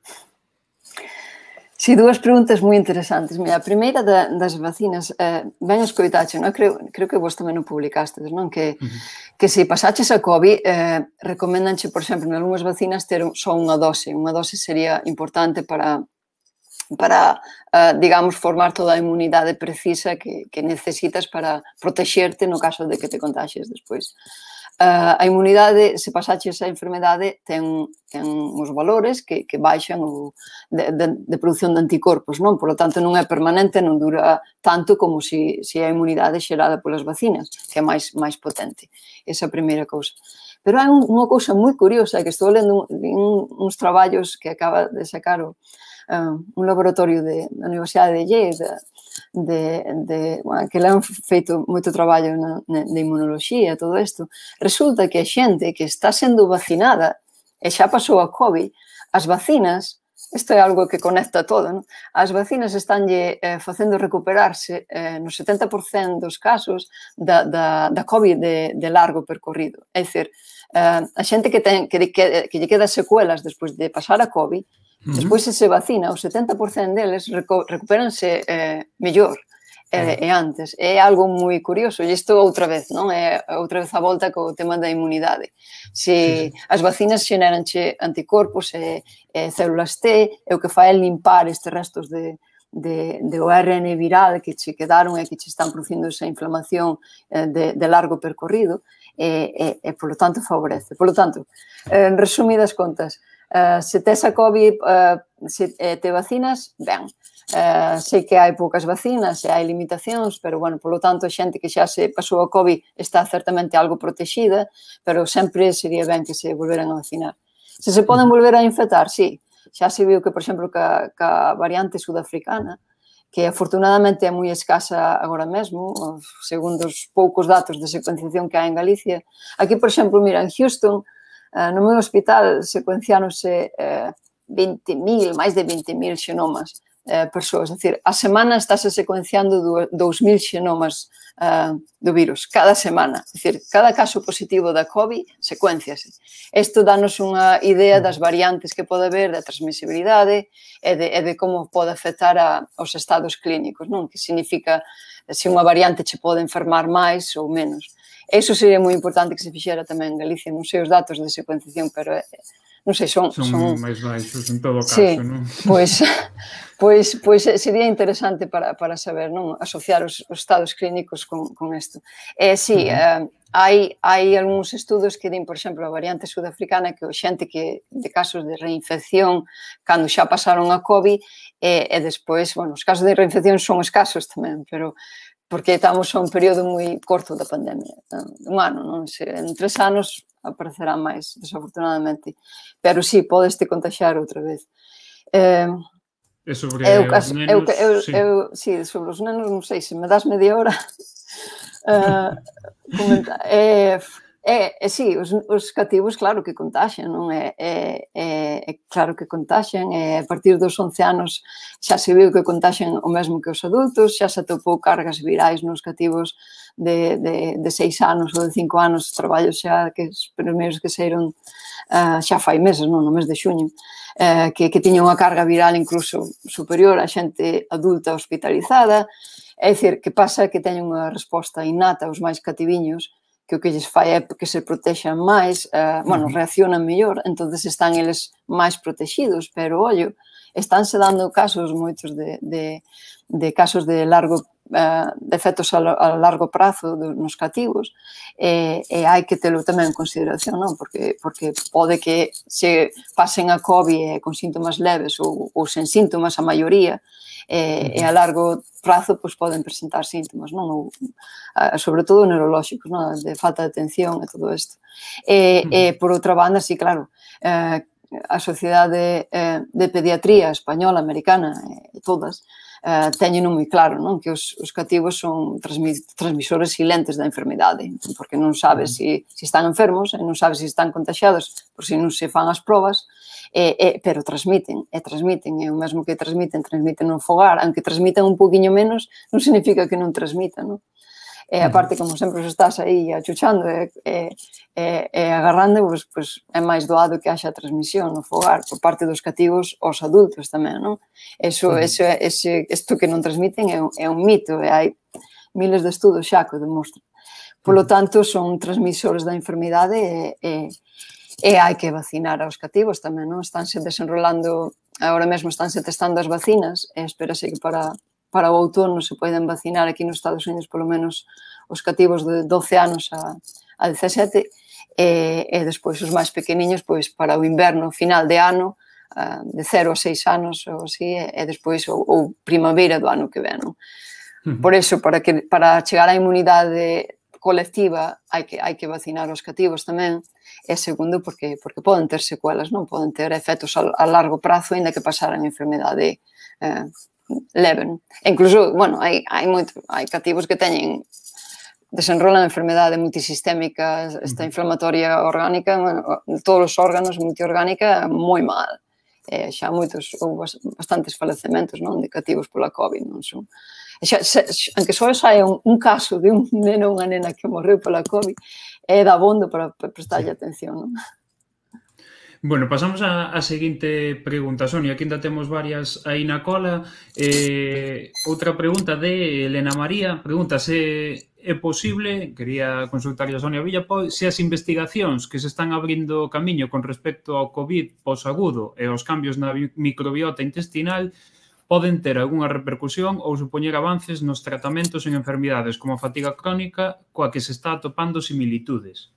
Si, dúas preguntas moi interesantes. Mira, a primeira da, das vacinas, eh, ben escoitache, non? Creo, creo que vos tamén o publicastes, non? Que, uh -huh. que se pasaches a COVID, eh, recomendanche, por exemplo, en algunhas vacinas ter só unha dose. Unha dose sería importante para, para uh, digamos, formar toda a inmunidade precisa que, que necesitas para protexerte no caso de que te contaxies despois. Uh, a inmunidade, se pasaches a enfermedade, ten, ten os valores que, que baixan o, de, de, de produción de anticorpos, non? Por lo tanto, non é permanente, non dura tanto como se si, si a inmunidade xerada polas vacinas, que é máis, máis potente. Esa é a primeira cousa. Pero hai un, unha cousa moi curiosa, que estou lendo un, uns traballos que acaba de sacar o, uh, un laboratorio de, da Universidade de Yale, de, de, de, bueno, que le han feito moito traballo na, na, de inmunoloxía, todo isto. Resulta que a xente que está sendo vacinada e xa pasou a COVID, as vacinas, isto é algo que conecta todo, non? As vacinas estánlle eh, facendo recuperarse eh, no setenta por cento dos casos da, da, da COVID de, de largo percorrido. É dicir, eh, a xente que, ten, que, que, que lle queda secuelas despois de pasar a COVID, Uh-huh. despois se se vacina, o setenta por cento deles recu recuperanse eh, mellor e, uh-huh. e antes. É algo moi curioso, e isto outra vez, non? É outra vez a volta co tema da inmunidade. Se sí, sí. as vacinas xeneranche anticorpos e, e células T, e o que fai é limpar estes restos de, de, de O R N viral que che quedaron e que che están producindo esa inflamación eh, de, de largo percorrido, e, e, e, polo tanto, favorece. Polo tanto, en resumidas contas, Uh, se tes a COVID, uh, se eh, te vacinas, ben. Uh, sei que hai poucas vacinas e hai limitacións, pero, bueno, polo tanto, a xente que xa se pasou a COVID está certamente algo protexida, pero sempre sería ben que se volveran a vacinar. Se se poden volver a infectar, sí. Xa se viu que, por exemplo, ca, ca variante sudafricana, que afortunadamente é moi escasa agora mesmo, segundo os poucos datos de secuenciación que hai en Galicia. Aquí, por exemplo, mira, en Houston, Uh, no meu hospital secuenciáronse uh, vinte mil, máis de vinte mil xenomas uh, persoas. É dicir, a semana estáse secuenciando dous mil xenomas uh, do virus, cada semana. É dicir, cada caso positivo da COVID secuenciase. Isto danos unha idea das variantes que pode haber, da transmisibilidade e de, e de como pode afectar a, aos estados clínicos, non? Que significa se unha variante che pode enfermar máis ou menos. Eso sería moi importante que se fixera tamén en Galicia, non sei os datos de secuenciación, pero non sei, son... Son, son... máis baixos en todo caso, sí, non? Pois, pois, pois sería interesante para, para saber, non? Asociar os, os estados clínicos con, con isto. E sí, uh -huh. eh, hai, hai algúns estudos que din, por exemplo, a variante sudafricana, que o xente que de casos de reinfección cando xa pasaron a COVID, e, e despois, bueno, os casos de reinfección son escasos tamén, pero porque estamos a un período moi corto da pandemia, un ano, non? Se, en tres anos aparecerá máis, desafortunadamente. Pero sí, podeste contaxiar outra vez. Eh, e sobre eu, os nenos... Eu, eu, sí. Eu, sí, sobre os nenos, non sei, se me das media hora... eh, comenta, eh, É, é sí, os, os cativos claro que contaxian, non? É, é, é, é claro que contaxian, e a partir dos once anos xa se viu que contaxian o mesmo que os adultos, xa se atopou cargas virais nos cativos de, de, de seis anos ou de cinco anos, traballos xa que os primeiros que saíron uh, xa fai meses, non? No mes de xuño, uh, que, que tiñan unha carga viral incluso superior a xente adulta hospitalizada. É dicir, que pasa que teñen unha resposta innata aos máis cativiños, que o que lles fai é que se protexan máis, uh, bueno, reaccionan mellor, entonces están eles máis protegidos, pero, ollo, estánse dando casos, moitos de, de, de casos de largo, uh, de efectos a, a largo prazo do, nos cativos, e, e hai que telo tamén en consideración, non? Porque, porque pode que se pasen a COVID con síntomas leves ou, ou sen síntomas a maioría, e, e a largo prazo pois, poden presentar síntomas, non? Ou, a, sobre todo neurolóxicos, non? De falta de atención e todo isto. E, e por outra banda, sí, claro, eh, a Sociedade eh, de Pediatría Española, Americana, e todas, eh, teñen moi claro, non? Que os, os cativos son transmis, transmisores silentes da enfermidade, porque non sabes se si, si están enfermos, e non sabes se si están contagiados, por si non se fan as probas, E, e, pero transmiten, e transmiten, e o mesmo que transmiten, transmiten no fogar, aunque transmiten un poquinho menos, non significa que non transmitan, non? E aparte, como sempre os estás aí achuchando e, e, e, e agarrando, pois, pois é máis doado que haxa transmisión no fogar por parte dos cativos aos adultos tamén, non? Eso, eso, ese, isto que non transmiten é un, é un mito, e hai miles de estudos xa que o demostran. Por lo tanto, son transmisores da enfermidade e, e E hai que vacinar aos cativos tamén, non? Estánse desenrolando, agora mesmo estánse testando as vacinas, e espérase que para, para o outono se poden vacinar aquí nos Estados Unidos polo menos os cativos de doce anos a, a dezasete, e, e despois os máis pequeniños pois para o inverno, final de ano, de cero a seis anos ou así, e despois ou, ou primavera do ano que ven, non? Por iso, para, que, para chegar á inmunidade colectiva hai que, hai que vacinar os cativos tamén, e segundo porque, porque poden ter secuelas, non? Poden ter efectos a, a largo prazo, ainda que pasaran a enfermedade eh, leve, non? E incluso, bueno, hai, hai, moito, hai cativos que teñen desenrolan a enfermedade multisistémica, esta inflamatoria orgánica, bueno, todos os órganos, multiorgánica, moi mal. Eh, xa moitos, ou bastantes falecementos, non? De cativos pola COVID, non son... Xa, xa, aunque só saia un, un caso de un neno ou unha nena que morreu pola COVID, é da abondo para, para prestarlle atención, non? Bueno, pasamos a, a seguinte pregunta, Sonia, que ainda temos varias aí na cola. Eh, outra pregunta de Elena María, pregunta se é posible, quería consultarlle a Sonia Villapol, se as investigacións que se están abrindo camiño con respecto ao COVID posagudo e aos cambios na microbiota intestinal poden ter algunha repercusión ou supoñer avances nos tratamentos en enfermidades como a fatiga crónica coa que se está atopando similitudes.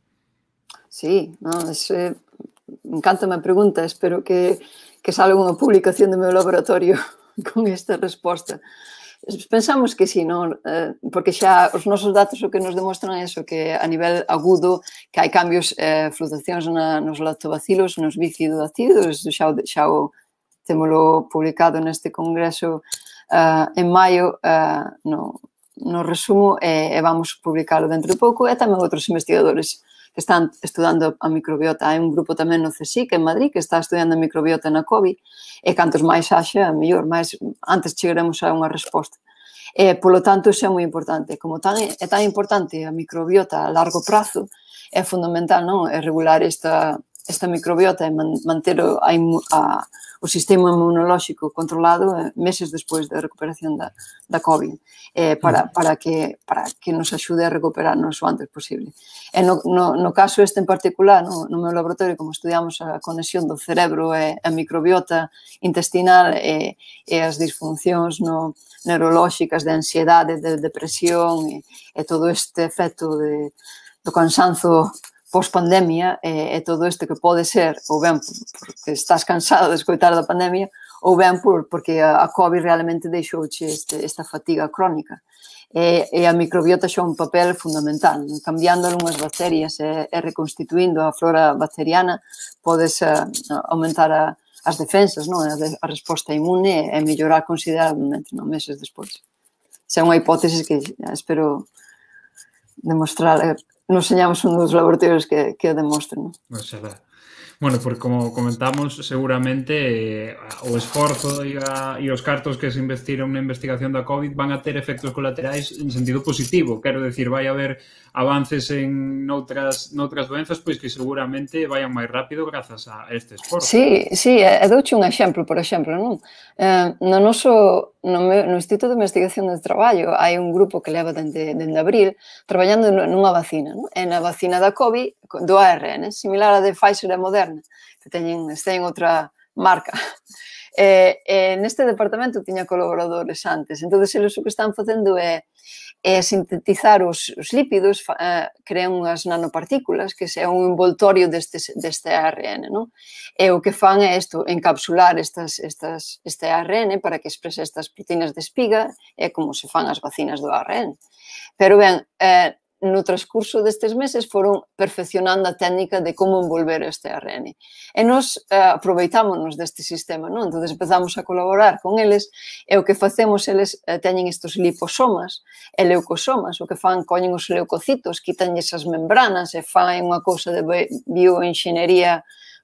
Sí, no, es, eh, encántame a pregunta, espero que, que salga unha publicación do meu laboratorio con esta resposta. Pensamos que sí, non? Eh, porque xa os nosos datos o que nos demostran é eso, que a nivel agudo que hai cambios, eh, fluctuacións na, nos lactobacilos, nos bifidobacillus, xa, xa o témolo publicado neste congreso uh, en maio uh, no, no resumo e, e vamos publicalo dentro de pouco, e tamén outros investigadores que están estudando a microbiota. Hai un grupo tamén no CSIC en Madrid que está estudando a microbiota na COVID, e cantos máis haxa, mellor, máis antes chegaremos a unha resposta. E, polo tanto, iso é moi importante. Como tan, é tan importante a microbiota a largo prazo, é fundamental, non? É regular esta, esta microbiota e man, manter a, a o sistema inmunolóxico controlado eh, meses despois da recuperación da, da COVID, eh, para, para, que, para que nos axude a recuperarnos o antes posible. E no, no, no caso este en particular, no, no meu laboratorio, como estudiamos a conexión do cerebro e a microbiota intestinal e, e as disfuncións no, neurolóxicas de ansiedade, de depresión e, e todo este efecto de, do cansanzo post-pandemia, e, e todo isto que pode ser ou ben porque estás cansado de escoitar da pandemia ou ben por, porque a, a COVID realmente deixouche este, esta fatiga crónica. E, e a microbiota xa un papel fundamental. Cambiando algunhas bacterias e, e reconstituindo a flora bacteriana podes a, a aumentar a, as defensas, non? A, a resposta inmune e mellorar considerablemente non? Meses despois. Esa é unha hipótese que espero demostrar nos señamos un dos laboratorios que, que o demostren. Oxalá. Bueno, porque como comentamos, seguramente eh, o esforzo e, a, e os cartos que se investiron na investigación da COVID van a ter efectos colaterais en sentido positivo. Quero decir, vai haber avances en noutras, noutras doenzas pois que seguramente vayan máis rápido grazas a este esforzo. Sí, sí, e douche un exemplo, por exemplo, non? Eh, no noso, no, meu, no Instituto de Investigación do Traballo hai un grupo que leva dende, dende abril traballando nunha vacina, non? É na vacina da COVID do A R N, similar a de Pfizer e Moderna, que teñen, teñen outra marca. E, e neste departamento tiña colaboradores antes, entón eles o que están facendo é é sintetizar os, os lípidos, uh, crean unhas nanopartículas que é un envoltorio deste, deste A R N, non? E o que fan é isto, encapsular estas, estas, este A R N para que exprese estas proteínas de espiga, é como se fan as vacinas do A R N. Pero ben, eh, no transcurso destes meses foron perfeccionando a técnica de como envolver este A R N. E nos eh, aproveitámonos deste sistema, non? Entón, empezamos a colaborar con eles e o que facemos, eles eh, teñen estes liposomas e leucosomas, o que fan, coñen os leucocitos, quitan esas membranas e fan unha cousa de bioenxenería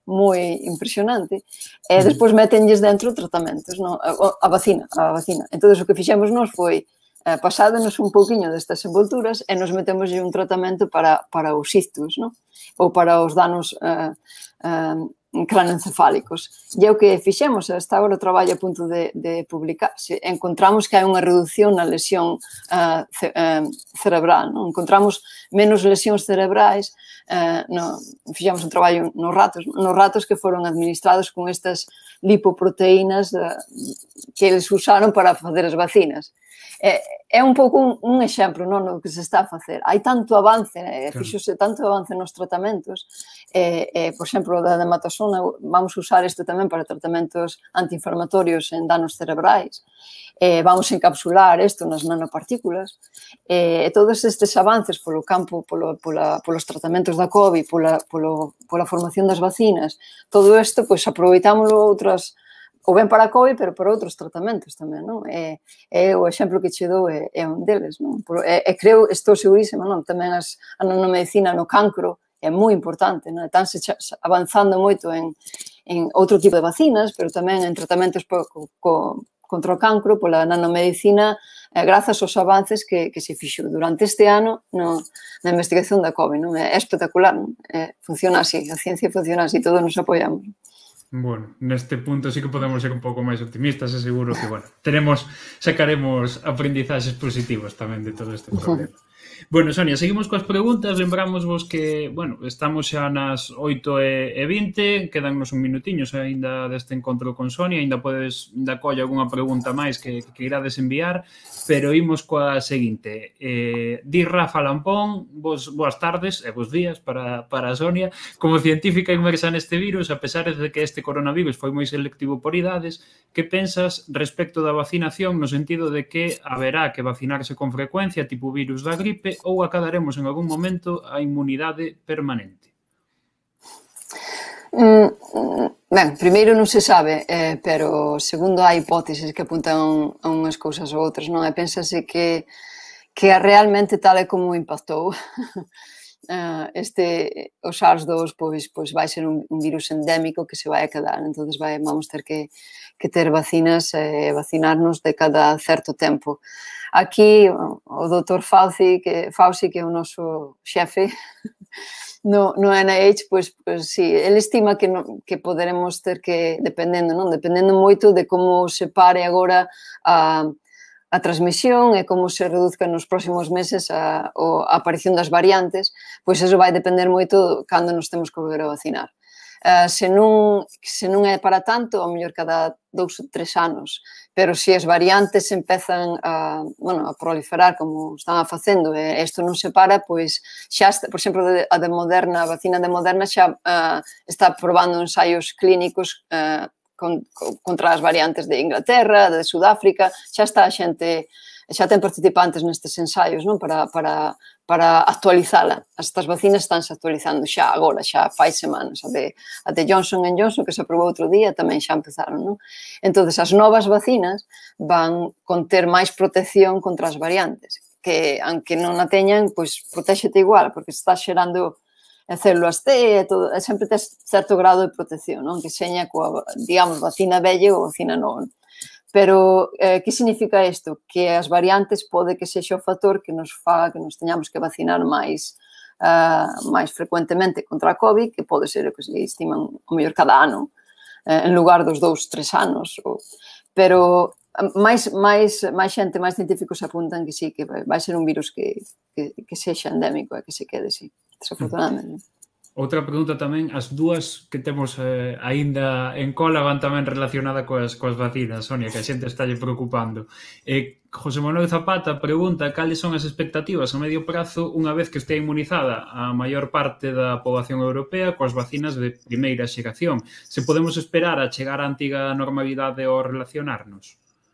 moi impresionante, e despois metenlles dentro tratamentos, non? A, a vacina, a vacina. Entón, o que fixemos nos foi Eh, pasádenos un pouquiño destas envolturas e nos metemos un tratamento para, para os ictus, non? Ou para os danos eh, eh, cranoencefálicos. E é o que fixemos, hasta agora o traballo a punto de, de publicarse. Encontramos que hai unha reducción na lesión eh, ce, eh, cerebral, non? Encontramos menos lesións cerebrais, eh, no, fixemos un traballo nos ratos, nos ratos que foron administrados con estas lipoproteínas eh, que eles usaron para facer as vacinas. É, é un pouco un, un exemplo, non, no que se está a facer. Hai tanto avance, eh, fixose tanto avance nos tratamentos, eh, eh, por exemplo, da dermatosona, vamos usar isto tamén para tratamentos antiinflamatorios en danos cerebrais, eh, vamos encapsular isto nas nanopartículas, eh, e todos estes avances polo campo, polo, pola, polos tratamentos da COVID, pola, polo, pola formación das vacinas, todo isto, pois, aproveitámoslo outras ou ben para a COVID, pero para outros tratamentos tamén, non? E, e o exemplo que che dou é, é un deles, non? E, e creo, estou segurísima, non? Tamén as, a nanomedicina no cancro é moi importante, non? Estánse avanzando moito en, en outro tipo de vacinas, pero tamén en tratamentos po, co, contra o cancro pola nanomedicina, eh, grazas aos avances que, que se fixo durante este ano no, na investigación da COVID, non? É espectacular, non? É, funciona así, a ciencia funciona así, todos nos apoiamos. Bueno, neste punto sí que podemos ser un pouco máis optimistas e seguro que, bueno, teremos, sacaremos aprendizaxes positivos tamén de todo este problema. Bueno, Sonia, seguimos coas preguntas, lembramosvos que, bueno, estamos xa nas oito e vinte, quedannos un minutiños aínda deste encontro con Sonia, aínda podes, aínda colle algunha pregunta máis que, que irades enviar, pero imos coa seguinte. Eh, di Rafa Lampón, vos, boas tardes e bos días para, para a Sonia. Como científica inmersa neste virus, a pesar de que este coronavirus foi moi selectivo por idades, que pensas respecto da vacinación no sentido de que haberá que vacinarse con frecuencia, tipo virus da gripe, ou acadaremos en algún momento a inmunidade permanente? Mm, ben, primeiro non se sabe, eh, pero segundo hai hipóteses que apuntan a unhas cousas ou outras, non? E pénsase que, que realmente tal é como impactou este, o SARS dous, pois, pois vai ser un, un virus endémico que se vai a quedar, entón vai, vamos ter que, que ter vacinas e eh, vacinarnos de cada certo tempo. Aquí, o doutor Fauci, que, Fauci, que é o noso xefe no, no N I H, pois, pois sí, ele estima que, no, que poderemos ter que, dependendo, non? Dependendo moito de como se pare agora a, a transmisión e como se reduzca nos próximos meses a, a aparición das variantes, pois eso vai depender moito cando nos temos que volver a vacinar. Uh, se, non, se non é para tanto, ao mellor cada dous ou tres anos, pero se as variantes empezan a, bueno, a proliferar como están a facendo e isto non se para, pois xa, está, por exemplo, a de Moderna, a vacina de Moderna xa uh, está probando ensaios clínicos uh, con, con, contra as variantes de Inglaterra, de Sudáfrica, xa está a xente, xa ten participantes nestes ensaios, non? Para, para, para actualizala. Estas vacinas estánse actualizando xa agora, xa fai semanas. A de, a de Johnson and Johnson, que se aprobou outro día, tamén xa empezaron, non? Entón, as novas vacinas van conter máis protección contra as variantes. que, aunque non a teñan, pois protéxete igual, porque estás xerando células T, e todo, sempre tes certo grado de protección, non? Que seña coa, digamos, vacina vella ou vacina nova. Pero, eh, que significa isto? Que as variantes pode que sexa o factor que nos faga que nos teñamos que vacinar máis uh, máis frecuentemente contra a COVID, que pode ser o que se estiman o mellor cada ano, eh, en lugar dos dous, tres anos. Ou, pero máis, máis, máis xente, máis científicos apuntan que sí, que vai ser un virus que, que, que sexa endémico e que se quede, sí, desafortunadamente. Outra pregunta tamén, as dúas que temos eh, aínda en cola van tamén relacionada coas, coas vacinas, Sonia, que a xente está lle preocupando. Eh, José Manuel Zapata pregunta cales son as expectativas a medio prazo unha vez que estea inmunizada a maior parte da poboación europea coas vacinas de primeira xeración. Se podemos esperar a chegar á antiga normalidade ao relacionarnos?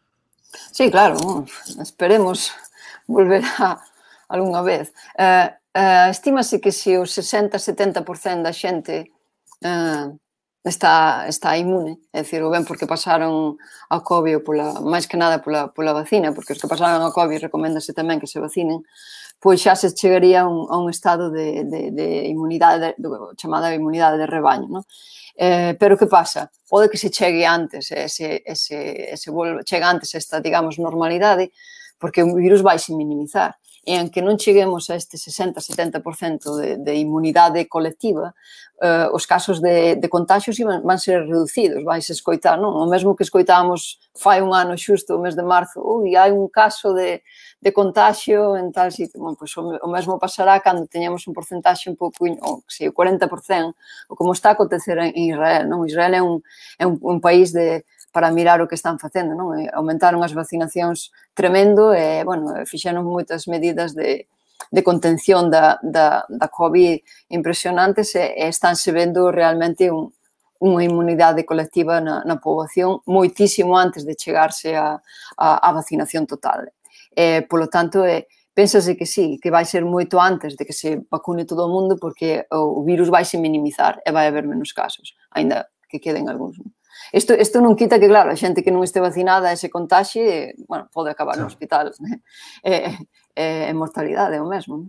Sí, claro, esperemos volver a algunha vez. Eh, Uh, estímase que se o sesenta a setenta por cento da xente uh, está, está inmune, é dicir, o ben porque pasaron a COVID, pola, máis que nada pola, pola vacina, porque os que pasaron a COVID recoméndase tamén que se vacinen, pois xa se chegaría a un, a un estado de, de, de inmunidade, de, de, chamada inmunidade de rebaño, non? Eh, pero que pasa? Pode que se chegue antes, ese, ese, ese volve, chega antes esta, digamos, normalidade, porque o virus vai se minimizar. E aunque non cheguemos a este sesenta a setenta por cento de, de inmunidade colectiva, eh, os casos de, de contagios van, van ser reducidos, vai se escoitar, non? O mesmo que escoitábamos fai un ano xusto, o mes de marzo, ui, hai un caso de, de contagio en tal sitio. Bon, pois, o, o mesmo pasará cando teñamos un porcentaxe un pouco, o, sei, o cuarenta por cento, ou como está a acontecer en Israel, non? Israel é un, é un, un país de para mirar o que están facendo, non? E aumentaron as vacinacións tremendo e, bueno, fixeron moitas medidas de, de contención da, da, da COVID impresionantes e, e estánse vendo realmente un, unha inmunidade colectiva na, na poboación moitísimo antes de chegarse a, a, a vacinación total. E, polo tanto, é, pénsase que sí, que vai ser moito antes de que se vacune todo o mundo porque o virus vai se minimizar e vai haber menos casos, aínda que queden algúns, non? Isto, isto non quita que, claro, a xente que non este vacinada e se contaxe, bueno, pode acabar no hospital. É, é, é mortalidade, é o mesmo.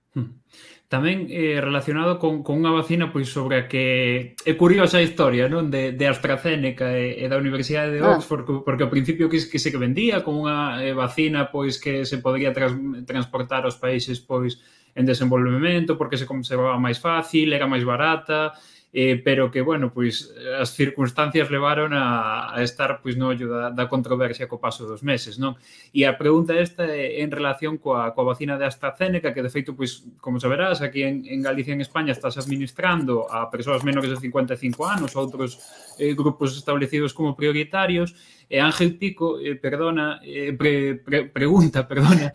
Tamén eh, relacionado con, con unha vacina pois sobre a que é curiosa a historia, non? De, de AstraZeneca e, e da Universidade de Oxford, ah. porque ao principio que, que se que vendía como unha eh, vacina pois que se podría trans, transportar aos países pois en desenvolvemento, porque se conservaba máis fácil, era máis barata, eh, pero que, bueno, pois as circunstancias levaron a, a estar pois no ollo da, da controversia co paso dos meses, non? E a pregunta esta é en relación coa, coa vacina de AstraZeneca, que de feito, pois, como saberás, aquí en, en Galicia e en España estás administrando a persoas menores de cincuenta e cinco anos, a outros eh, grupos establecidos como prioritarios, e Ángel Pico, eh, perdona, eh, pre, pre, pregunta, perdona,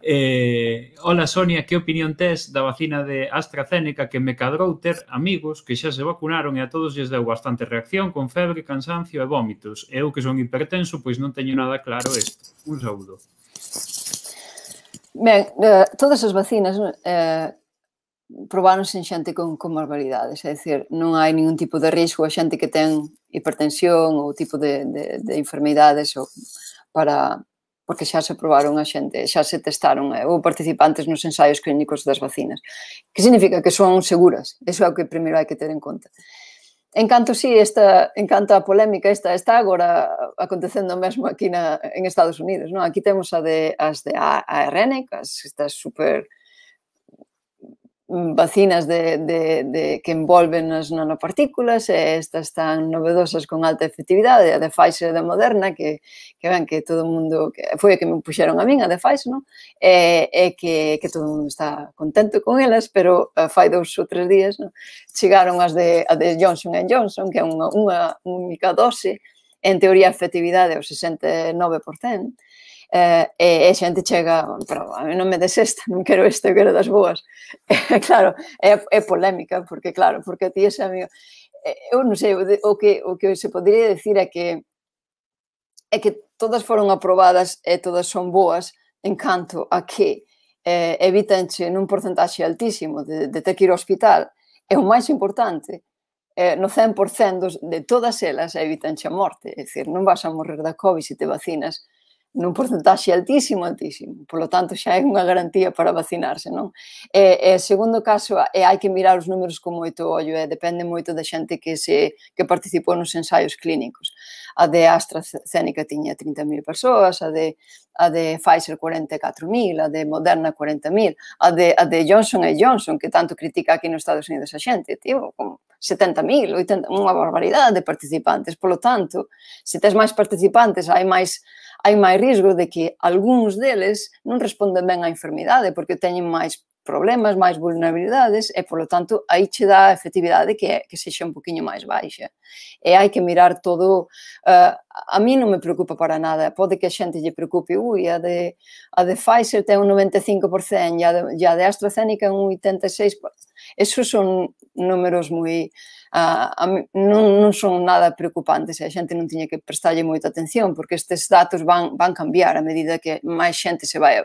eh, hola Sonia, que opinión tes da vacina de AstraZeneca que me cadrou ter amigos que xa se vacunaron e a todos lles deu bastante reacción con febre, cansancio e vómitos. Eu que son hipertenso, pois non teño nada claro isto. Un saúdo. Ben, eh, todas as vacinas eh, probáronse en xente con, con barbaridades, é dicir, non hai ningún tipo de risco a xente que ten hipertensión ou tipo de, de, de enfermidades ou para, porque xa se probaron a xente, xa se testaron eh, ou participantes nos ensaios clínicos das vacinas. Que significa que son seguras, eso é o que primeiro hai que ter en conta. En canto, sí, esta, en canto a polémica, esta está agora acontecendo mesmo aquí na, en Estados Unidos, non? Aquí temos a de, as de A R N, as estas super vacinas de, de, de, que envolven as nanopartículas e estas tan novedosas con alta efectividade, a de Pfizer e de Moderna, que, que ven que todo o mundo, que foi a que me puxeron a min, a de Pfizer, non? E, e que, que todo o mundo está contento con elas, pero uh, fai dous ou tres días, non? Chegaron as de, a de Johnson and Johnson, que é unha, unha única dose, en teoría a efectividade é o sesenta e nove por cento, Uh, e a xente chega, pero a mí non me des esta, non quero esta, eu quero das boas. E, claro, é, é polémica, porque claro, porque a ti ese amigo... Eu non sei, o que, o que se podría decir é que é que todas foron aprobadas e todas son boas en canto a que eh, evitanche nun porcentaxe altísimo de, de ter que ir ao hospital. E o máis importante, eh, no cen por cento de todas elas evitanche a morte. É dicir, non vas a morrer da COVID se te vacinas nun porcentaxe altísimo, altísimo. Por lo tanto, xa é unha garantía para vacinarse, non? E, e segundo caso, e hai que mirar os números con moito ollo, e depende moito da xente que se que participou nos ensaios clínicos. A de AstraZeneca tiña trinta mil persoas, a de a de Pfizer cuarenta e catro mil, a de Moderna cuarenta mil, a de, a de Johnson and Johnson, que tanto critica aquí nos Estados Unidos a xente, tío, como setenta mil, oitenta, unha barbaridade de participantes. Por lo tanto, se tes máis participantes, hai máis hai máis risco de que algúns deles non responden ben á enfermidade porque teñen máis problemas, máis vulnerabilidades e, polo tanto, aí che dá a efectividade que, que sexa un poquinho máis baixa. E hai que mirar todo... Uh, a mí non me preocupa para nada. Pode que a xente lle preocupe, ui, a de, a de Pfizer ten un noventa e cinco por cento e a de, e a de AstraZeneca un oitenta e seis por cento. Esos son números moi... Uh, a mí, non, non son nada preocupantes e a xente non tiña que prestarlle moita atención porque estes datos van, van cambiar a medida que máis xente se vai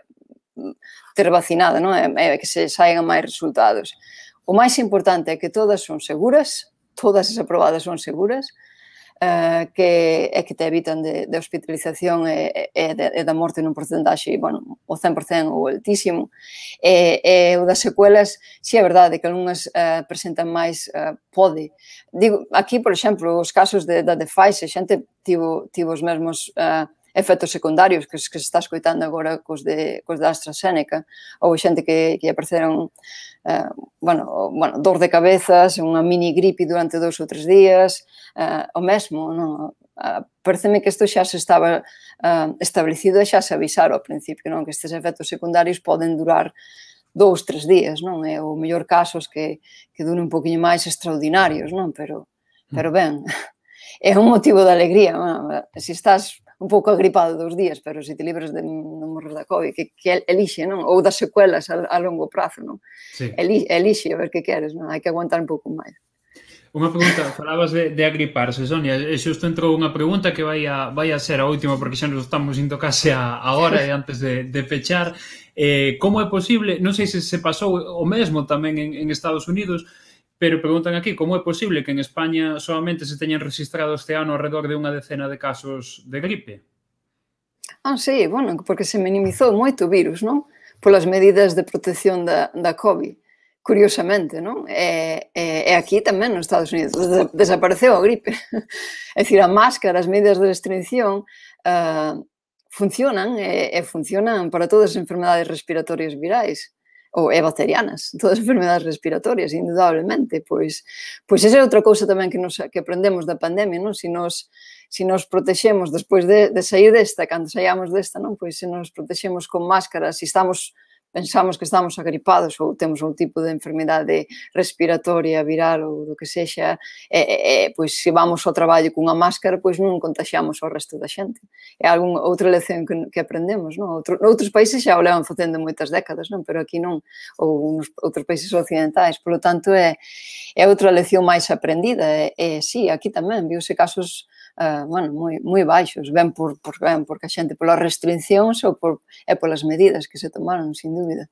ter vacinada, non? É, é que se saigan máis resultados. O máis importante é que todas son seguras, todas as aprobadas son seguras, Uh, que é que te evitan de, de hospitalización e, e, e da morte nun porcentaxe, bueno, o cen por cento ou altísimo. E, e o das secuelas, si é verdade que algunhas uh, presentan máis, uh, pode. Digo, aquí, por exemplo, os casos de, da de Pfizer, xente tivo, tivo os mesmos uh, efectos secundarios que, que se está escoitando agora cos de, cos de AstraZeneca, ou xente que, que apareceron Uh, bueno, bueno, dor de cabezas, unha mini gripe durante dous ou tres días, uh, o mesmo, non? Uh, pareceme que isto xa se estaba uh, establecido e xa se avisaron ao principio, non? Que estes efectos secundarios poden durar dous, tres días, non? É o mellor casos que, que duren un poquinho máis extraordinarios, non? Pero, pero ben, é un motivo de alegría, non? Se estás un pouco agripado dos días, pero se te libras de non morrer da COVID, que, que elixe, non? Ou das secuelas a, a longo prazo, non? Sí. Eli, elixe a ver que queres, non? Hai que aguantar un pouco máis. Unha pregunta, falabas de, de agriparse, Sonia, e xusto entrou unha pregunta que vai a, vai a ser a última, porque xa nos estamos indo case a, a hora e antes de, de fechar. Eh, como é posible, non sei se se pasou o mesmo tamén en, en Estados Unidos, pero preguntan aquí, como é posible que en España solamente se teñan registrado este ano alrededor de unha decena de casos de gripe? Ah, sí, bueno, porque se minimizou moito o virus, non? Polas medidas de protección da, da COVID, curiosamente, non? E, e, e aquí tamén nos Estados Unidos desapareceu a gripe. É dicir, a máscara, as medidas de restricción uh, funcionan e, e funcionan para todas as enfermedades respiratorias virais ou e bacterianas, todas as enfermedades respiratorias, indudablemente, pois, pois esa é outra cousa tamén que, nos, que aprendemos da pandemia, non? Se nos, se nos protexemos despois de, de sair desta, cando saíamos desta, non? Pois se nos protexemos con máscaras, se estamos, pensamos que estamos agripados ou temos un tipo de enfermidade respiratoria, viral ou do que sexa, e, e, pois se vamos ao traballo cunha máscara, pois non contaxiamos ao resto da xente. É algún, outra lección que, que aprendemos, non? Outro, outros países xa o levan facendo moitas décadas, non? Pero aquí non, ou nos outros países occidentais, polo tanto é, é outra lección máis aprendida, e, e sí, aquí tamén viuse casos Uh, bueno, moi, moi baixos, ben, por, por, ben porque a xente polas restriccións ou por, e polas medidas que se tomaron, sin dúbida.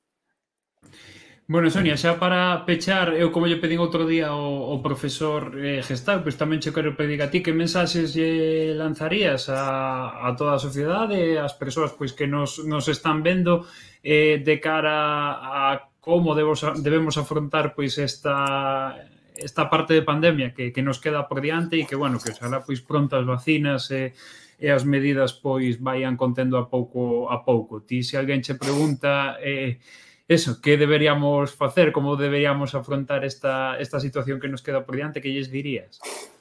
Bueno, Sonia, xa para pechar, eu como lle pedín outro día ao, ao profesor eh, Gestal, pois tamén che quero pedir a ti que mensaxes lle lanzarías a, a toda a sociedade, as persoas pois que nos, nos están vendo eh, de cara a como debemos, debemos afrontar pois esta... esta parte de pandemia que, que nos queda por diante e que, bueno, que será pois pronto as vacinas e, e as medidas pois vayan contendo a pouco a pouco. Ti, se alguén che pregunta eh, eso, que deberíamos facer, como deberíamos afrontar esta, esta situación que nos queda por diante, que lles dirías?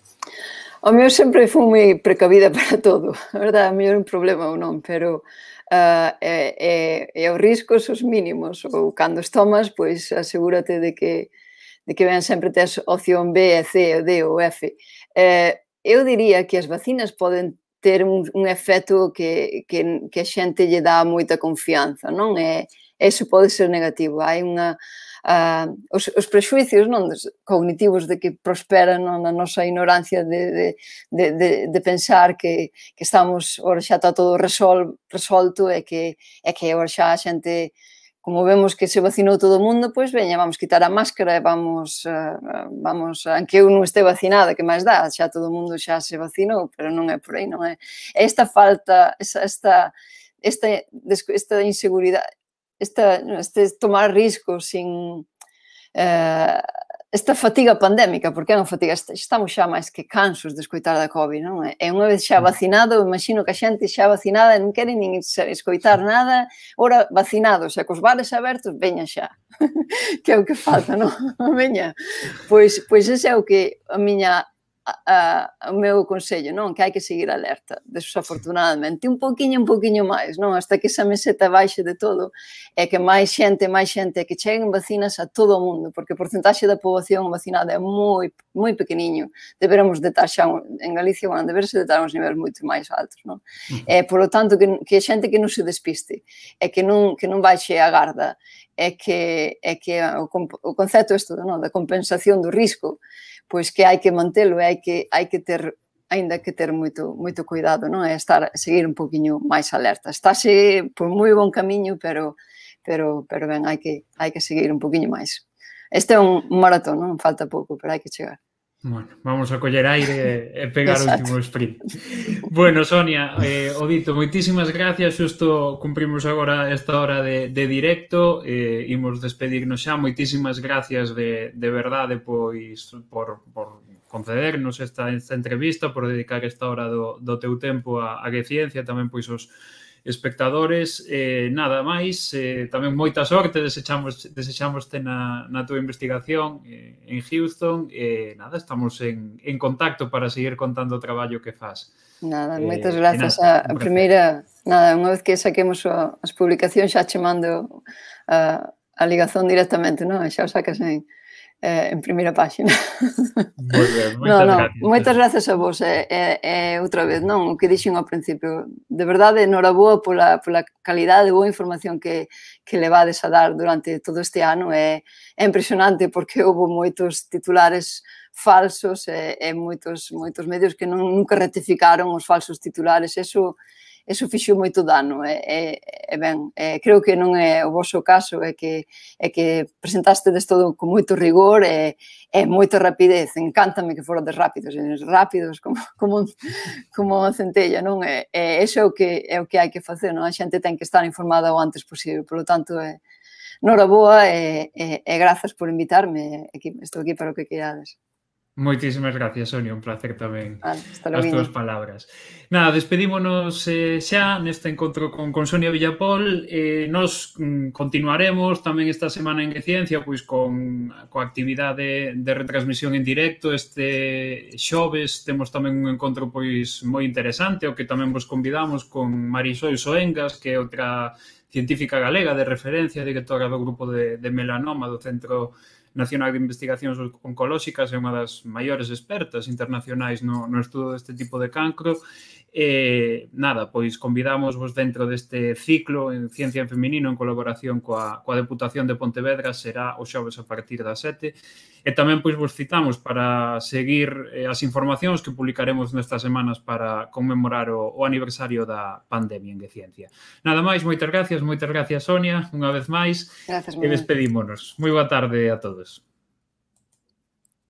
O meu sempre foi moi precavida para todo, a verdade, a mellor un problema ou non, pero uh, e, e, e os riscos os mínimos, ou cando os tomas, pois asegúrate de que de que ben sempre tes opción B, C, D ou F. Eh, eu diría que as vacinas poden ter un, un efecto que, que, que a xente lle dá moita confianza, non? E eso pode ser negativo. Hai unha... Uh, os, os prexuicios non, cognitivos de que prosperan non, na nosa ignorancia de, de, de, de, de pensar que, que estamos, ora xa está todo resol, resolto e que, e que ora xa a xente... Como vemos que se vacinou todo o mundo, pois veña, vamos quitar a máscara e vamos, uh, vamos, aunque eu non este vacinada, que máis dá, xa todo o mundo xa se vacinou, pero non é por aí, non é? Esta falta, esta, esta, esta inseguridade, esta, este tomar riscos sin uh, esta fatiga pandémica, porque é unha fatiga, estamos xa máis que cansos de escoitar da COVID, non é? E unha vez xa vacinado, imagino que a xente xa vacinada non quere nin escoitar nada, ora vacinados e cos bares abertos, veña xa, que é o que falta, non? Veña, pois, pois ese é o que a miña A, a, o meu consello, non? Que hai que seguir alerta, desafortunadamente, un poquinho, un poquinho máis, non? Hasta que esa meseta baixe de todo, é que máis xente, máis xente, que cheguen vacinas a todo o mundo, porque o porcentaxe da poboación vacinada é moi, moi pequeniño, deberemos de estar xa, en Galicia, bueno, deberse de estar uns niveles moito máis altos, non? Uh-huh. E, por lo tanto, que, que a xente que non se despiste, é que non, que non baixe a garda, é que, é que o, o concepto isto, non? Da compensación do risco, pois que hai que mantelo e hai que, hai que ter, aínda que ter moito, moito cuidado, non? É estar, seguir un poquinho máis alerta. Estáse por moi bon camiño, pero, pero, pero ben, hai que, hai que seguir un poquinho máis. Este é un maratón, non? Falta pouco, pero hai que chegar. Bueno, vamos a coller aire e pegar o último sprint. Bueno, Sonia, eh, o dito, moitísimas gracias, xusto cumprimos agora esta hora de, de directo, eh, imos despedirnos xa, moitísimas gracias de, de verdade pois, por, por concedernos esta, esta entrevista, por dedicar esta hora do, do teu tempo a, a que ciencia, tamén pois os espectadores, eh, nada máis, eh, tamén moita sorte, desechamos, desechamos te na, na túa investigación eh, en Houston, e eh, nada, estamos en, en contacto para seguir contando o traballo que faz. Nada, eh, moitas grazas. Nada, a, a primeira, nada, unha vez que saquemos o, as publicacións xa che mando a, a ligazón directamente, non? Xa o sacas en, eh, en primeira páxina. Moi ben, moitas no, no, gracias. Moitas gracias a vos, e, e, e outra vez, non? O que dixen ao principio, de verdade, noraboa pola, pola calidade de boa información que, que levades a dar durante todo este ano, é, é impresionante porque houve moitos titulares falsos e, e moitos, moitos medios que non, nunca rectificaron os falsos titulares, eso... Eso fixo moito dano, e, e, e ben, e creo que non é o vosso caso, é que, é que presentastes todo con moito rigor e, e moita rapidez, encántame que forades rápidos, rápidos como, como, como a centella, non? E, e iso é o que, é o que hai que facer, non? A xente ten que estar informada o antes posible, polo tanto, é, noraboa e, e, e grazas por invitarme, estou aquí para o que queirades. Moitísimas gracias, Sonia, un placer tamén vale, as túas palabras. Nada, despedímonos eh, xa neste encontro con, con Sonia Villapol. Eh, nos mm, continuaremos tamén esta semana en Ciencia, pois con coa actividade de retransmisión en directo. Este xoves temos tamén un encontro pois moi interesante, o que tamén vos convidamos con Marisol Soengas, que é outra científica galega de referencia, directora do grupo de, de melanoma do Centro Nacional de Investigacións Oncolóxicas, é unha das maiores expertas internacionais no, no estudo deste tipo de cancro. E, nada, pois convidamos vos dentro deste ciclo en Ciencia en Feminino en colaboración coa, coa Deputación de Pontevedra, será o xoves a partir das sete. E tamén pois vos citamos para seguir eh, as informacións que publicaremos nestas semanas para conmemorar o, o aniversario da pandemia en Ciencia. Nada máis, moitas gracias, moitas gracias, Sonia, unha vez máis. Gracias, e despedímonos. Moi boa tarde a todos.